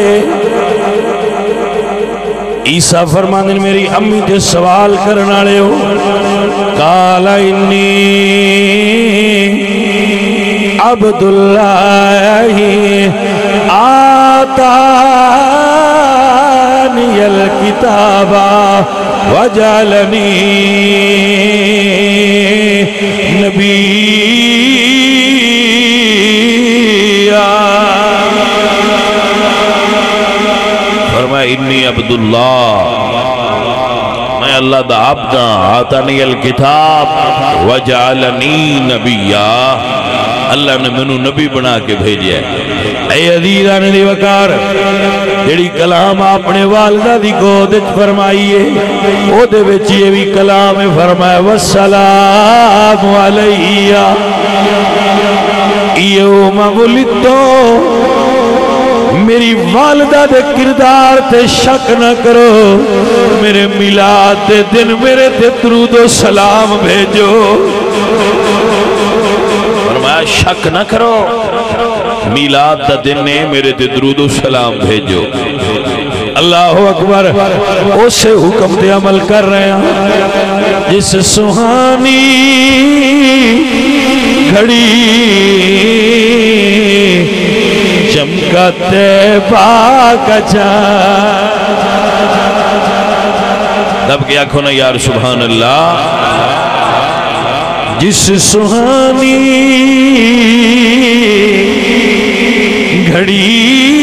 عیسیٰ فرماندن میری امی تے سوال کرنا لے ہو قال انی عبداللہ آتانی الکتاب وجعلنی نبی فرمایا انی عبداللہ میں اللہ دا عبدہ آتانی الکتاب وجعلنی نبیہ اللہ نے منو نبی بنا کے بھیجیا ہے اے عزیزان دی وقار جڑی کلام اپنے والدہ دی گودت فرمائیے او دے وچ یہ بھی کلام فرمائے والسلام علیہ یوم ولدتو میری والدہ دے کردار تے شک نہ کرو میرے میلاد دے دن میرے تے درود و سلام بھیجو فرمایا شک نہ کرو میلاد دا دن نے میرے تے درود و سلام بھیجو اللہ اکبر اسے حکم دے عمل کر رہے ہیں جس سہانی گھڑی
چمکا طیبہ کا چاند دب کے آنکھوں نے یار سبحان اللہ جس سہانی گھڑی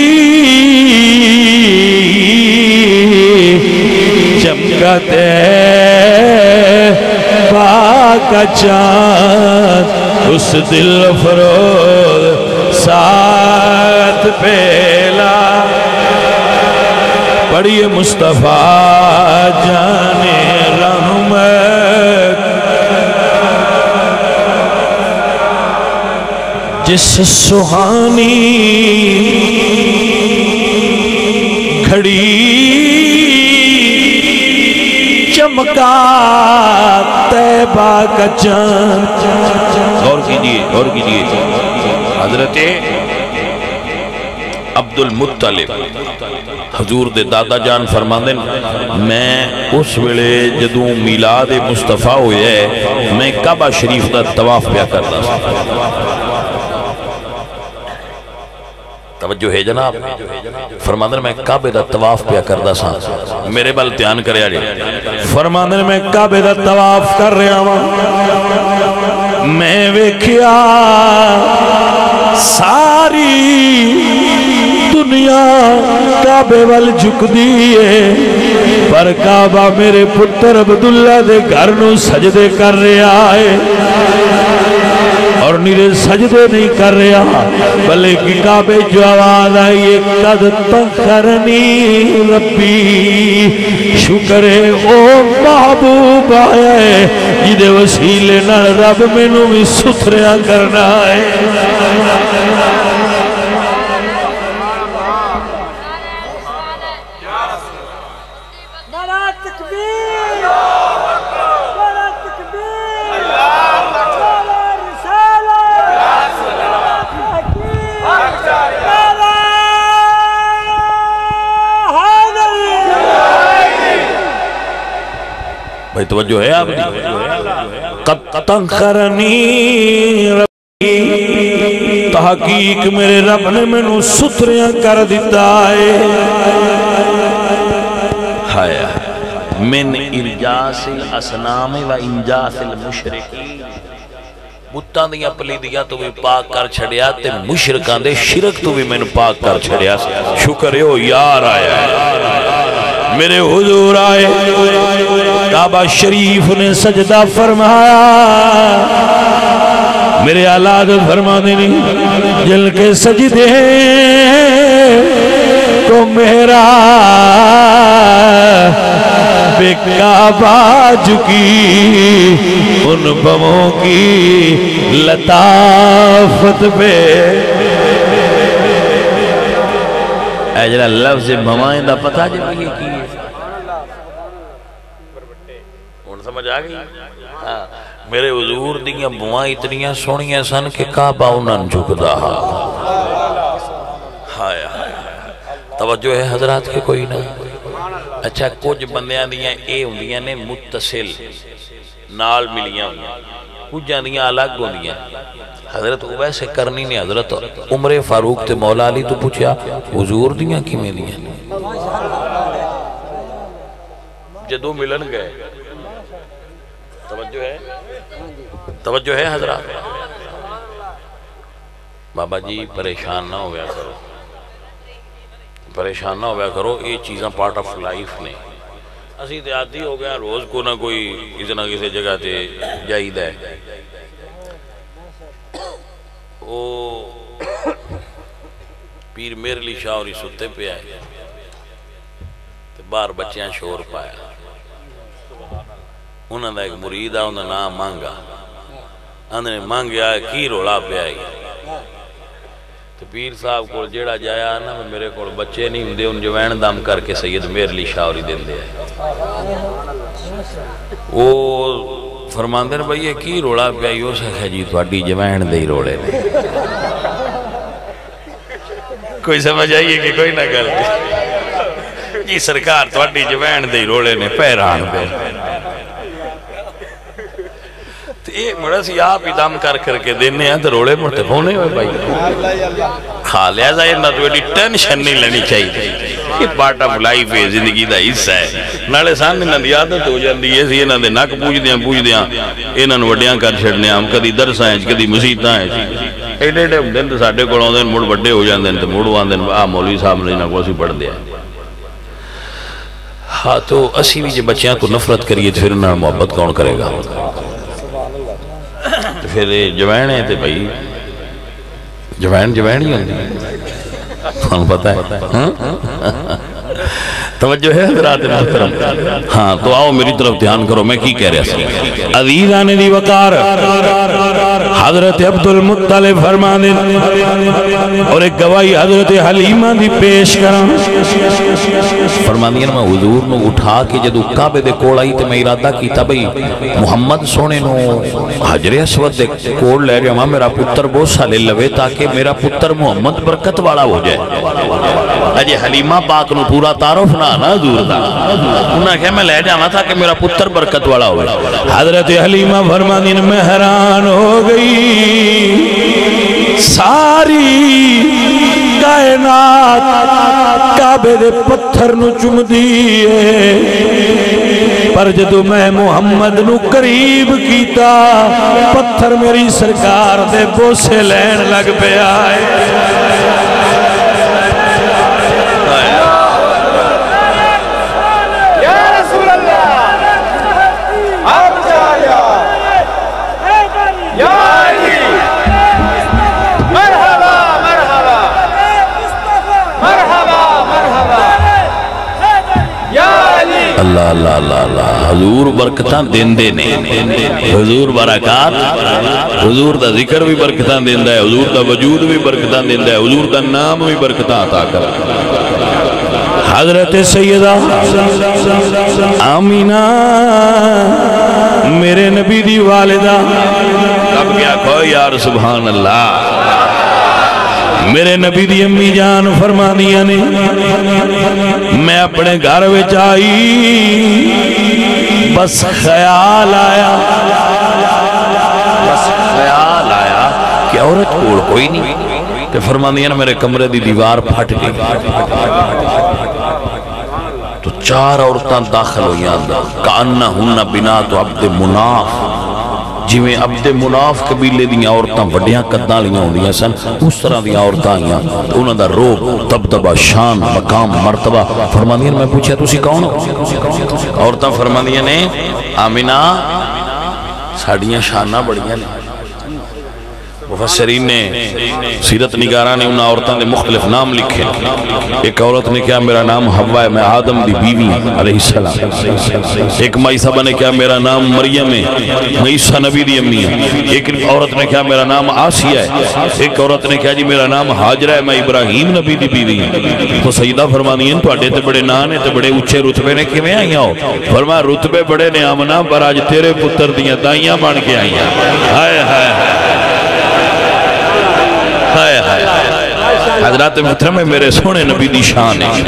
چمکا طیبہ کا چاند اس دل فروز ساتھ پیلا پڑھئے مصطفیٰ جان رحمت جس سہانی گھڑی چمکا طیبہ کا چاند غور کیجئے غور کیجئے حضرت عبد المطلب حضور دے دادا جان فرماندے میں اس ویلے جدوں میلاد مصطفیٰ ہوئے میں کعبہ شریف دا طواف پیا کرتا سا توجہ ہے جناب فرماندے میں کعبے دا طواف پیا کرتا سا میرے بل دھیان کرے آجے فرماندے میں کعبے دا طواف کر رہا ہوں میں ویکھیا ساری دنیا کعبے وال جھک دیئے پر کعبہ میرے پتر عبداللہ دے گھر نو سجدے کر رہا ہے اور نیرے سجدے نہیں کر رہا بلکہ کعبے جو آواز آئیے قد تخرنی ربی شکر ہے او محبوب آیا ہے جدے وسیلے نہ رب میں بھی ستھریا کرنا ہے بھائی توجہ ہے آپ قد تنخرنی ربی تحقیق میرے رب نے میں نو ستریاں کر دیتا ہے ہایا من ارجاس الاسنام و انجاس المشرقی بتاں دیاں پلیدیاں تو بھی پاک کر چھڑیا تے مشرکاں دے شرک تو بھی میں نو پاک کر چھڑیا شکر ہے وہ یار آیا ہے میرے حضور آئے کعبہ شریف نے سجدہ فرمایا میرے اولاد فرما دینی جل کے سجدے تو میرا بے کعبہ جھکی ان بموں کی لطافت پہ اے جلال لفظ بمائیں دا پتہ جب یہ کی سمجھ آگئی میرے حضور دیاں بوائیں اتنیاں سونیاں سن کہ کعبہ انہاں جھکدا ہائے ہائے توجہ ہے حضرات کے کوئی نہ اچھا کچھ بندیاں دیاں اے ہوندیاں نے متصل نال ملیاں کچھ دیاں الگ ہوندیاں حضرت ویسے کرنی نہیں حضرت عمر فاروق تے مولا علی تو پوچھیا حضور دیاں کی میں دیاں جدو ملن گئے توجہ ہے توجہ ہے حضرات بابا جی پریشان نہ ہو گیا کرو پریشان نہ ہو گیا کرو یہ چیزاں پارٹ آف لائف نے اسی دیاتی ہو گیا روز کو نہ کوئی اتنا کسی جگہ تے جائید ہے وہ پیر میر علی شاہ اور ستے پہ آئے بار بچیاں شور پایا انہوں نے ایک مرید ہے انہوں نے نام مانگا انہوں نے مانگیا کی رولا پہ آئی تو پیر صاحب کو جیڑا جایا نا میرے کو بچے نہیں ہوندے ان جوین دام کر کے سید میر علی شاوری دن دے وہ فرماندے ہیں بھئی یہ کی رولا پہ آئی ہو سکھا جی تواڈی جوین دے ہی روڑے نے کوئی سمجھ آئیے کہ کوئی نہ گل جی سرکار تواڈی جوین دے ہی روڑے نے پیران دے یہ مڑا سی آپ ادام کر کر کے دینے ہیں تو روڑے مرتے ہونے ہوئے بھائی
کھا لیا جائے نہ تو ایڈی ٹینشن نہیں لینی چاہیے یہ پارٹ آف لائف ہے زندگی دا حصہ ہے نالے سامنے نہ دی عادت ہو جاندی ہے یہ نہ دے نک پوچھ دیاں پوچھ دیاں انہاں وڈیاں کر چھڑنے ہم کدی درساں ہیں کدی مسیتاں ہیں ایڈے ایڈے دن تو ساڈے کول آندے مڑ وڈے ہو جاندے تے مڑ آندے آ مولوی صاحب نے نہ کوئی پڑھ دیا ہاں تو اسی بھی جے بچیاں کو نفرت کریے پھر انہاں محبت کون کرے گا تو پھر جوین ہے تے بھائی جوین جوین ہی ہوندی کون پتہ ہے توجہ ہے حضرات محترم ہاں تو آؤ میری طرف دھیان کرو میں کی کہہ رہا سی
عزیزان دی وقار حضرت عبد المطلب فرمانے اور ایک گواہی حضرت حلیمہ دی پیش کراں
فرماندی میں حضور نو اٹھا کے جدو کعبے دے کول آئی تے میں ارادہ کیتا بھئی محمد سونے نو حجر اسود دے کول لے جاواں میرا پتر بوسا لے لوے تاکہ میرا پتر محمد برکت والا ہو جائے اجے حلیمہ پاک نو پورا تعارف نہ نا حضور دا انہاں کہا میں لے جاواں تاکہ میرا پتر برکت والا ہوئے
حضرت حلیمہ فرماندی میں حیران ہو گئی ساری کائنات کعبے دے پتھر نو چم دیئے پر جدو میں محمد نو قریب کیتا پتھر میری سرکار دے بوسے لین لگ پہ آئے
اللہ اللہ اللہ اللہ حضور برکتاں دین دے نے حضور برکات حضور دا ذکر بھی برکتاں دین دا ہے حضور دا وجود بھی برکتاں دین دا ہے حضور دا نام بھی برکتاں عطا کر
حضرت سیدہ آمینہ میرے نبی دی والدہ
کب کیا کہو یار سبحان اللہ
میرے نبی دی امی جان فرمانیاں نے میں اپنے گھر وچ آئی بس خیال آیا
بس خیال آیا کہ عورت کوڑ کوئی نہیں کہ فرمانیاں میرے کمرے دی دیوار پھٹ گئی تو چار عورتاں داخل ہوئی اندر کانہن بنات عبد مناف جی میں عبد مناف قبیلے دیاں عورتاں وڈیاں قداں لیاں ہوندیاں سن اس طرح دیاں عورتاں آئیاں انہاں دا روب دبدبہ شان مقام مرتبہ فرماندیاں میں پوچھا تسی کون ہو عورتاں فرماندیاں نے آمینہ ساڑیاں شانہ بڑیاں نے مفسرین نے سیرت نگاران نے انہاں عورتاں نے مختلف نام لکھے ایک عورت نے کیا میرا نام حوا ہے میں آدم دی بیوی علیہ السلام ایک مائی صاحبہ نے کیا میرا نام مریم ہے میں عیسیٰ نبی دی امی ہے ایک عورت نے کیا میرا نام آسیہ ہے ایک عورت نے کیا جی میرا نام حاجرہ ہے میں ابراہیم نبی دی بیوی ہے تو سیدہ فرمانی ہیں تو اڈے تے بڑے نانے تے بڑے اچھے رتبے نے کیویں آئیاں ہو فرمایا رتبے بڑے نے آمنا پر آج تیرے پتر دیاں دائیاں بن کے آئیاں ہائے ہائے ہائے ہائے حضرات محترم میں میرے سونے نبی دی شان ہے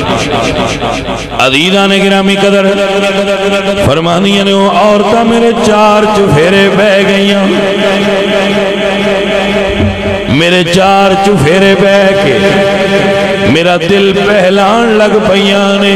عزیزان گرامی قدر فرمانیاں نے عورتاں میرے چار چفیرے بہ گئیاں میرے چار چفیرے بہ کے میرا دل پہلان لگ پئیاں نے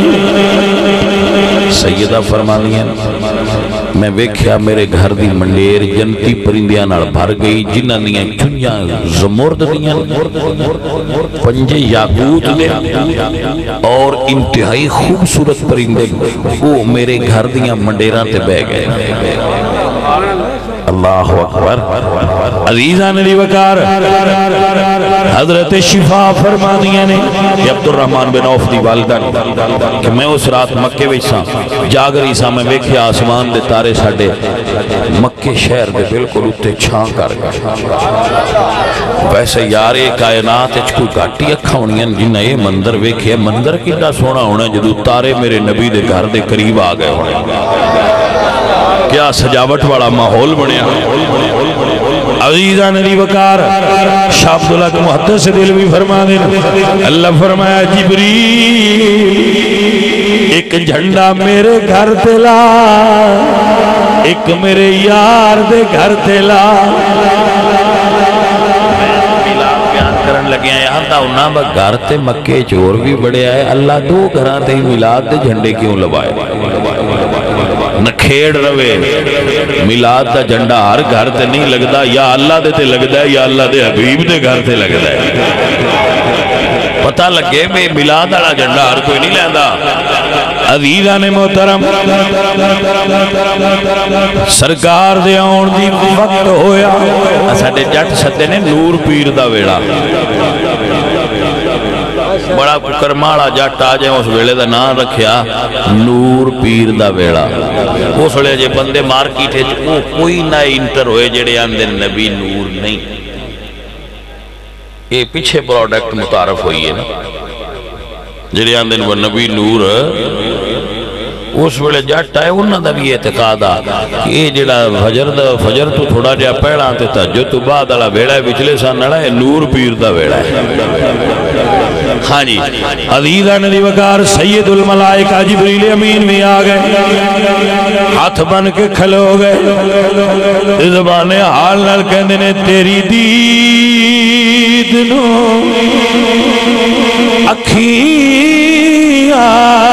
سیدہ فرمانیاں میں ویکھیا میرے گھر دی منڈیر جنتی پرندیاں نال بھر گئی جنہاں دیاں چنیاں زمرد دیاں پنجے یاقوت دے اور انتہائی خوبصورت پرندے وہ میرے گھر دیاں منڈیراں تے بہ گئے اللہ اکبر
عزیزان علی وقار حضرت شفا فرمانیاں نے
یہ عبد الرحمن بن عوف دی والدہ کہ میں اس رات مکے ویسا جاگ رہی سا میں ویکھے آسمان دے تارے ساڑے مکے شہر دے بالکل اتے چھان کر گئے ویسے یارے کائنات اچھ کوئی گاٹی اکھا ہونیاں جنہ یہ مندر ویکھے مندر کتا سونا ہونا جدو تارے میرے نبی دے گھر دے قریب آ گئے ہونے کیا سجاوٹ والا ماحول بنیا
عزیزان علی وقار شاہ عبداللہ کے محدث دلوی فرما دے اللہ فرمایا جبریل ایک جھنڈا میرے گھر تلا ایک میرے یار دے گھر تلا
لگیا ہے آدھا انہاں با گھر تے مکے چور بھی بڑے آئے اللہ دو گھران تے میلاد دے جھنڈے کیوں لبائے نہ کھیڑ روے میلاد دا جھنڈا ہر گھر تے نہیں لگدا یا اللہ دے تے لگدا ہے یا اللہ دے حبیب دے گھر تے لگدا ہے پتہ لگے میں میلاد والا جھنڈا ہر کوئی نہیں لیندا عزیزان محترم سرکار دے آن دی وقت ہویا ساڈے جٹ سدے نے نور پیر دا ویڑا بڑا کرمالا جٹ آ جائے اس ویلے دا نام رکھیا نور پیر دا ویڑا اس ویلے جے بندے مارکیٹ ہے کوئی نہ انٹر ہوئے جڑے آندے نبی نور نہیں یہ پیچھے پروڈکٹ متعارف ہوئی ہے نا جڑے آندے نبی نور اس ویلے جٹ آئے انہاں دا بھی اعتقاد آ یہ جڑا فجر دا فجر تو تھوڑا جا پہلا تے تہجد تو بعد والا ویڑا ہے پچھلے سال نڑا ہے نور پیر دا ویڑا ہے ہاں جی عزیزان دی وقار سید الملائکہ جبریل امین بھی آ گئے ہاتھ بن کے کھلو گئے زبان حال نال کہندے نے تیری دید نو اکھیاں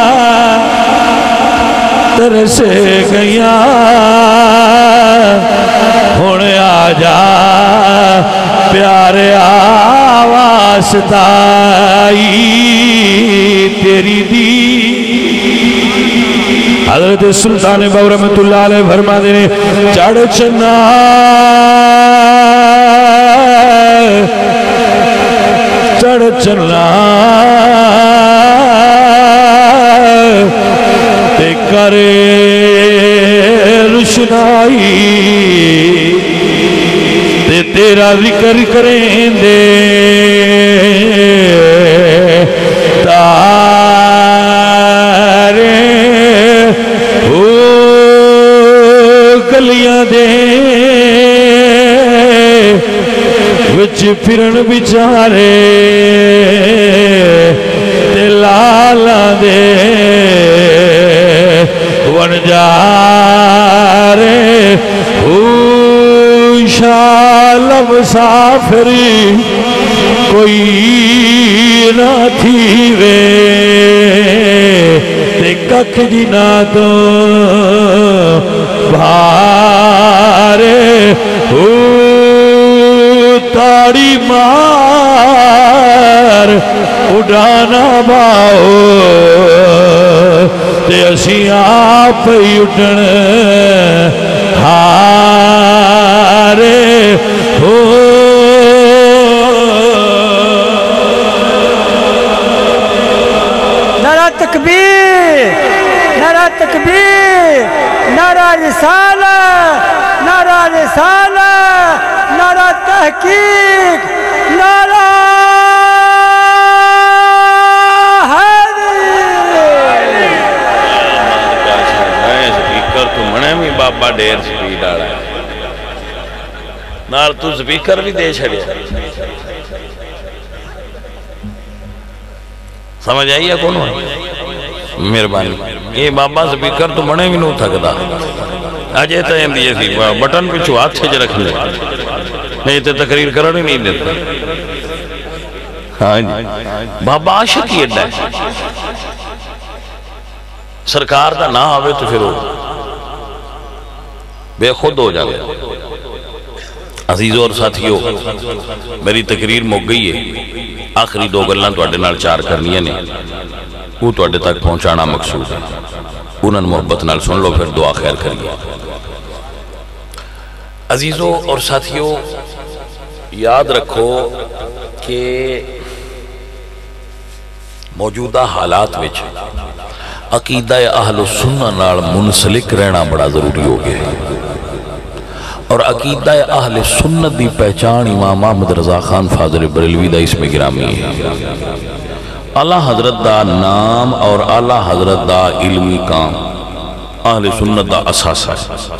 ترسے گیا ہونے آ جا پیارے واسطائی تیری دی حضرت سلطان باو رحمت اللہ علیہ فرما دینے چڑھ چنا چڑھ چنا تے کرے روشنائی تے تیرا ذکر کریں دے تارے او گلیاں دے وچ پھرن بچارے تے لالا دے ون جارے او شال مسافری کوئی نہ تھی وے تے ککھ جنا تو بھارے او تاڑی مار اڈانا باؤ تے اسی آپ ہی اٹھن ہارے ہو
نعرہ تکبیر نعرہ تکبیر نعرہ رسالت نعرہ رسالت نعرہ تحقیق نعرہ
بابا ڈیر سپیڈ آ رہا ہے نال تو سپیکر بھی دے چھڑے سمجھ آئیے کون ہو مہربانی یہ بابا سپیکر تو بنے بھی نہیں تھکدا آجے تو ایم دیئے سی بٹن پچھو ہاتھ سے رکھ لے نہیں تو تقریر کرن ہی نہیں دیتا ہاں جی بابا عاشق ہی اڈا ہے سرکار دا نہ آوے تو پھر ہو بے خود ہو جائے عزیزوں اور ساتھیوں میری تقریر مک گئی ہے آخری دو گلان تو اڈے نال چار کرنی ہے وہ تو اڈے تک پہنچانا مقصود ہے انہوں محبت نال سن لو پھر دعا خیر کریے عزیزوں اور ساتھیوں یاد رکھو کہ موجودہ حالات وچ عقیدہ اہل سنہ نال منسلک رہنا بڑا ضروری ہو گیا ہے اور عقیدہ اہل سنت دی پہچان امام احمد رضا خان فاضل بریلوی دا اس میں گرامی ہے اعلیٰ حضرت دا نام اور اعلیٰ حضرت دا علمی کام اہل سنت دا اساسہ ہے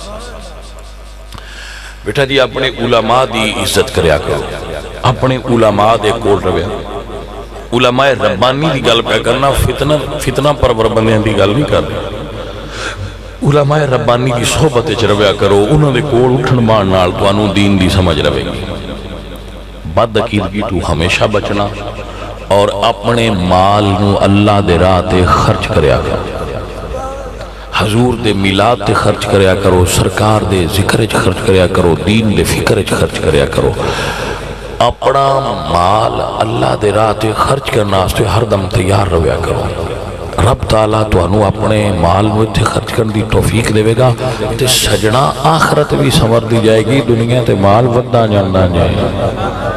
بیٹھا جی اپنے علماء دی عزت کریا کرو اپنے علماء دے کول رویا علماء ربانی دی گل پہ کرنا فتنہ فتنہ پرور بندیاں دی گل نہیں کرنا علماء ربانی کی صحبت رویا کرو انہوں نے کول اٹھن مان نال توانو دین دی سمجھ روے گی بد عقیدگی تو ہمیشہ بچنا اور اپنے مال نو اللہ دے راہ تے خرچ کریا کرو، حضور دے میلاد تے خرچ کریا کرو، سرکار دے ذکر اچ خرچ کریا کرو، دین دے فکر اچ خرچ کریا کرو۔ اپنا مال اللہ دے راہ تے خرچ کرنا اس تے ہر دم تیار رویا کرو۔ رب تعالیٰ تو انو اپنے مال نو تے خرچ کرن دی توفیق دے گا تے سجنا آخرت بھی سمر دی جائے گی، دنیا تے مال ودہ جاندہ جائے گا۔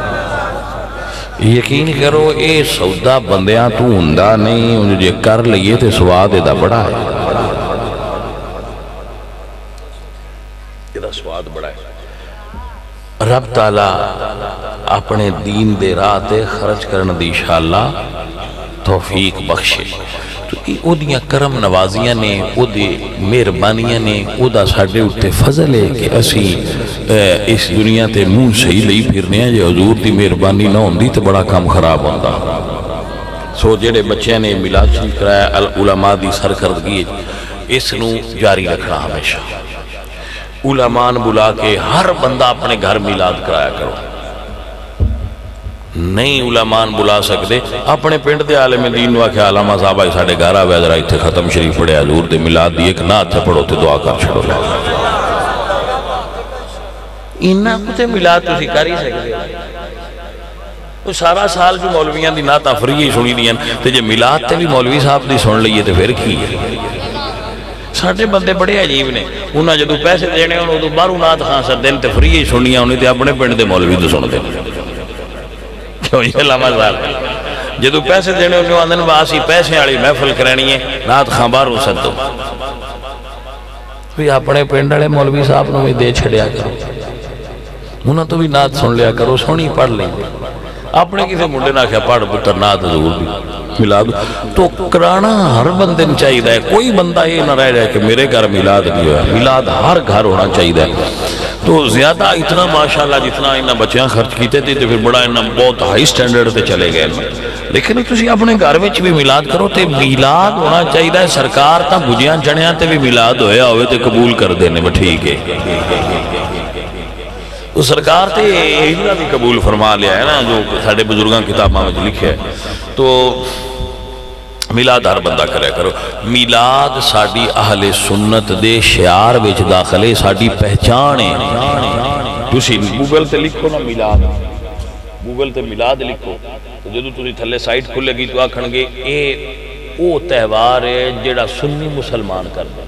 یقین کرو اے سودا بندیاں تو ہندہ نہیں، انہوں جے کر لئیے تے سواد دا بڑا ہے، یہ سواد بڑا ہے۔ رب تعالیٰ اپنے دین دے راہ تے خرچ کرن دی انشاءاللہ توفیق بخشے۔ تو او دیاں کرم نوازیاں نے، او دی مہربانیاں نے، او دا ساڑھے اٹھے فضل ہے کہ اسی اس دنیا تے منہ صحیح لئی پھرنے ہیں، جو حضور دی مہربانی نہ ہوندی تے بڑا کام خراب ہوندہ۔ سو جڑے بچے نے میلاد شریف کرایا، علماء دی سرکردگی اس نو جاری رکھنا ہمیشہ۔ علماء بلا کے ہر بندہ اپنے گھر میلاد کرایا کرو، نہیں علماء بلا سکتے اپنے پنڈ دے عالم دین نو آکھے علامہ صاحب آئی ساڑھے گھارہ بے ذرا اتھے ختم شریف پڑھے حضور دے میلاد دی ایک نات ہے پڑھو تے دعا کر چھڑو لے انہاں کتے میلاد تسی کاری سکتے وہ سارا سال جو مولویاں دی نات افریہی سنی دیاں تے جے میلاد تے بھی مولوی صاحب دی سن لئیے تے پھر کی ہے۔ ساڑھے بندے بڑے عجیب نے، انہاں جدو پیسے دینے انہوں تو بارو نات خان سر دن تے فریہی سنیاں انہیں تے اپنے پنڈ دے مولوی تو سن دے کیوں یہ علامہ صاحب جدو پیسے دینے انہوں آندن واسی پیسے آلی محفل کرنی ہے نات خان بارو سر دو اپنے پنڈ والے مولوی صاحب نو بھی دے چھڑیا کرو، انہوں تو بھی نات سن لیا کرو، سونی پڑھ لیں اپنے کسی منڈے نہ کیا پڑھ پتر نات ضرور بھی میلاد تو کرانا ہر بندے نے چاہیے ہے۔ کوئی بندہ یہ نہ رہ جائے کہ میرے گھر میلاد نہیں ہوا، میلاد ہر گھر ہونا چاہیے ہے۔ تو زیادہ اتنا ماشاءاللہ جتنا انہاں بچیاں خرچ کیتے تھے تو پھر بڑا انہاں بہت ہائی سٹینڈرڈ تے چلے گئے، لیکن تسی اپنے گھر وچ بھی میلاد کرو تے میلاد ہونا چاہیے ہے۔ سرکار تا بجیاں جنیاں تے بھی میلاد ہویا ہوئے تے قبول کر دینے میں ٹھیک ہے، تو سرکار تے ہجرہ بھی قبول فرما لیا ہے نا جو ساڑھے بزرگاں کتاباں میں لکھے ہے۔ تو میلاد ہر بندہ کرے کرو، میلاد ساڑھی اہل سنت دے شعار وچ داخلے ساڑھی پہچان ہے۔ تسی گوگل تے لکھو نا میلاد، گوگل تے میلاد لکھو تو جدو تسی تھلے سائٹ کھلے گی تو آکھن گے اے او تہوار ہے جڑا سنی مسلمان کر دے،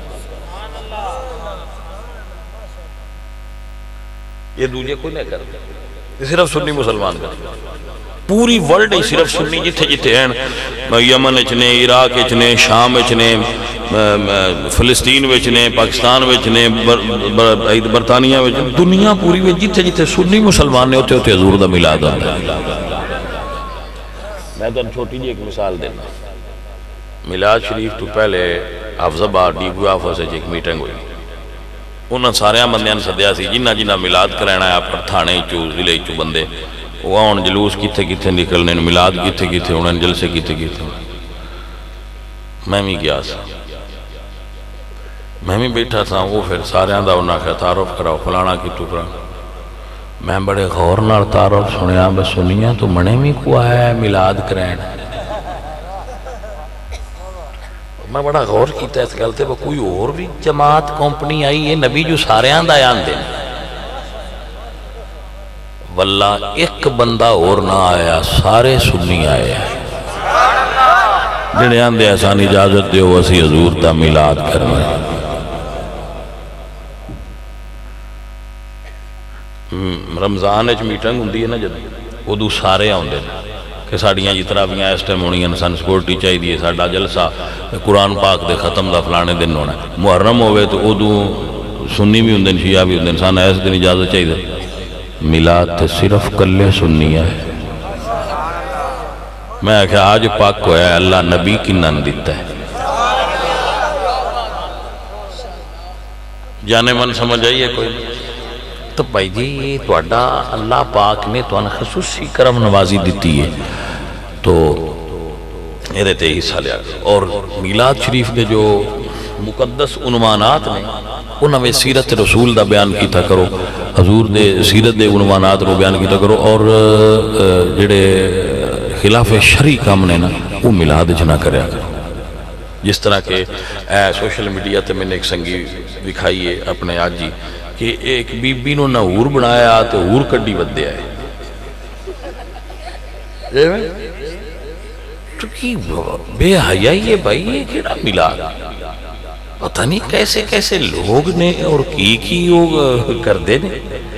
یہ دوجہ کوئی نہیں کرتے، یہ صرف سنی مسلمان کرتے۔ پوری ورلڈ ہی صرف سنی جتھے جتھے ہیں، یمن اچنے، عراق اچنے، شام اچنے، فلسطین وچنے، پاکستان وچنے، برطانیہ وچنے، دنیا پوری میں جتھے جتھے سنی مسلمان نے ہوتے ہوتے حضور دا میلاد آتا ہے۔ میں تو چھوٹی جی ایک مثال دینا، میلاد شریف تو پہلے حافظ آباد ڈی پی آفس سے ایک میٹنگ ہوئی، انہاں سارے بندیاں سدیا سی جنہ جنہ میلاد کرانا ہے آپ تھانے چو ضلع چو بندے وہ آن جلوس کتھے کتھے نکلنے میلاد کتھے کتھے ہونے جلسے کتھے کتھے، میں بھی گیا سا، میں بھی بیٹھا تھا، وہ پھر سارے دا انہاں کا تعارف کراؤ فلانا کی ٹکرا، میں بڑے غور نال تعارف سنیا بس سنیا تو منے بھی کو ہے میلاد کرائن، میں بڑا غور کیتا ہے اس گلتے وہ کوئی اور بھی جماعت کمپنی آئی ہے نبی جو سارے آندہ آن دیں، واللہ ایک بندہ اور نہ آیا، سارے سنی آئے ہیں جنہیں آندے ایسان اجازت دے وسی حضور دا میلاد کرنے۔ رمضان اچھ میٹنگ ہوں دی ہے نا جب وہ دو سارے آندے کہ ساڑیاں جتنا بھی آئے اس ٹائم ہونی ہیں سن سکورٹی چاہی دیئے ساڑا جلسہ قرآن پاک دے ختم دا فلانے دن ہونا ہے، محرم ہوئے تو وہ دو سنی بھی ہوں دن شیعہ بھی ہوں دن سان ایس دن اجازت چاہی دے، میلاد تے صرف کلے سنی ہے۔ میں کہا آج پاک کو ہے اللہ نبی کی نان دیتا ہے، جانے من سمجھ آئیے کوئی تو بھائی جی توڑا اللہ پاک نے تو ان خصوصی کرم نوازی دیتی ہے تو یہ دیتے حصہ لیا۔ اور میلاد شریف کے جو مقدس عنوانات نے انہوں نے سیرت رسول دا بیان کیتا کرو، حضور دے سیرت دے عنوانات رو بیان کیتا کرو، اور جڑے خلاف شرعی کام نے نا وہ میلاد وچ نہ کریا کرو۔ جس طرح کہ اے سوشل میڈیا تے میں نے ایک سنگی دکھائی ہے اپنے آج جی کہ ایک بی بی نو نہ ہور بنایا تے ہور کڈی ودیا ہے، تو کی بے حیائی ہے بھائی، یہ کیڑا میلاد؟ پتہ نہیں کیسے کیسے لوگ نے اور کی کی وہ کر دے نے،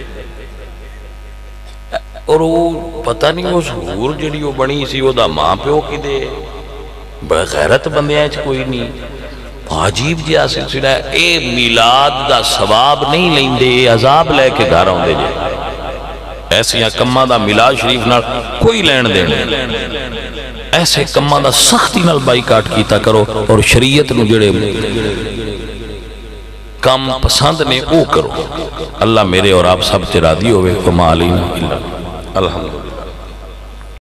اور وہ پتہ نہیں وہ سہور جڑی وہ بنی سی وہ دا ماں پیو کی دے بغیرت بندے ہیں کوئی نہیں۔ عجیب جہا سلسلہ ہے، اے میلاد دا ثواب نہیں لیندے، عذاب لے کے گھر آؤندے جے، ایسے کمہ دا میلاد شریف نال کوئی لین دینے، ایسے کمہ دا سختی نال بائیکاٹ کیتا کرو، اور شریعت نو جڑے کام پسند نے او کرو۔ اللہ میرے اور آپ سب تے راضی ہوئے، وما علینا الا الحمد۔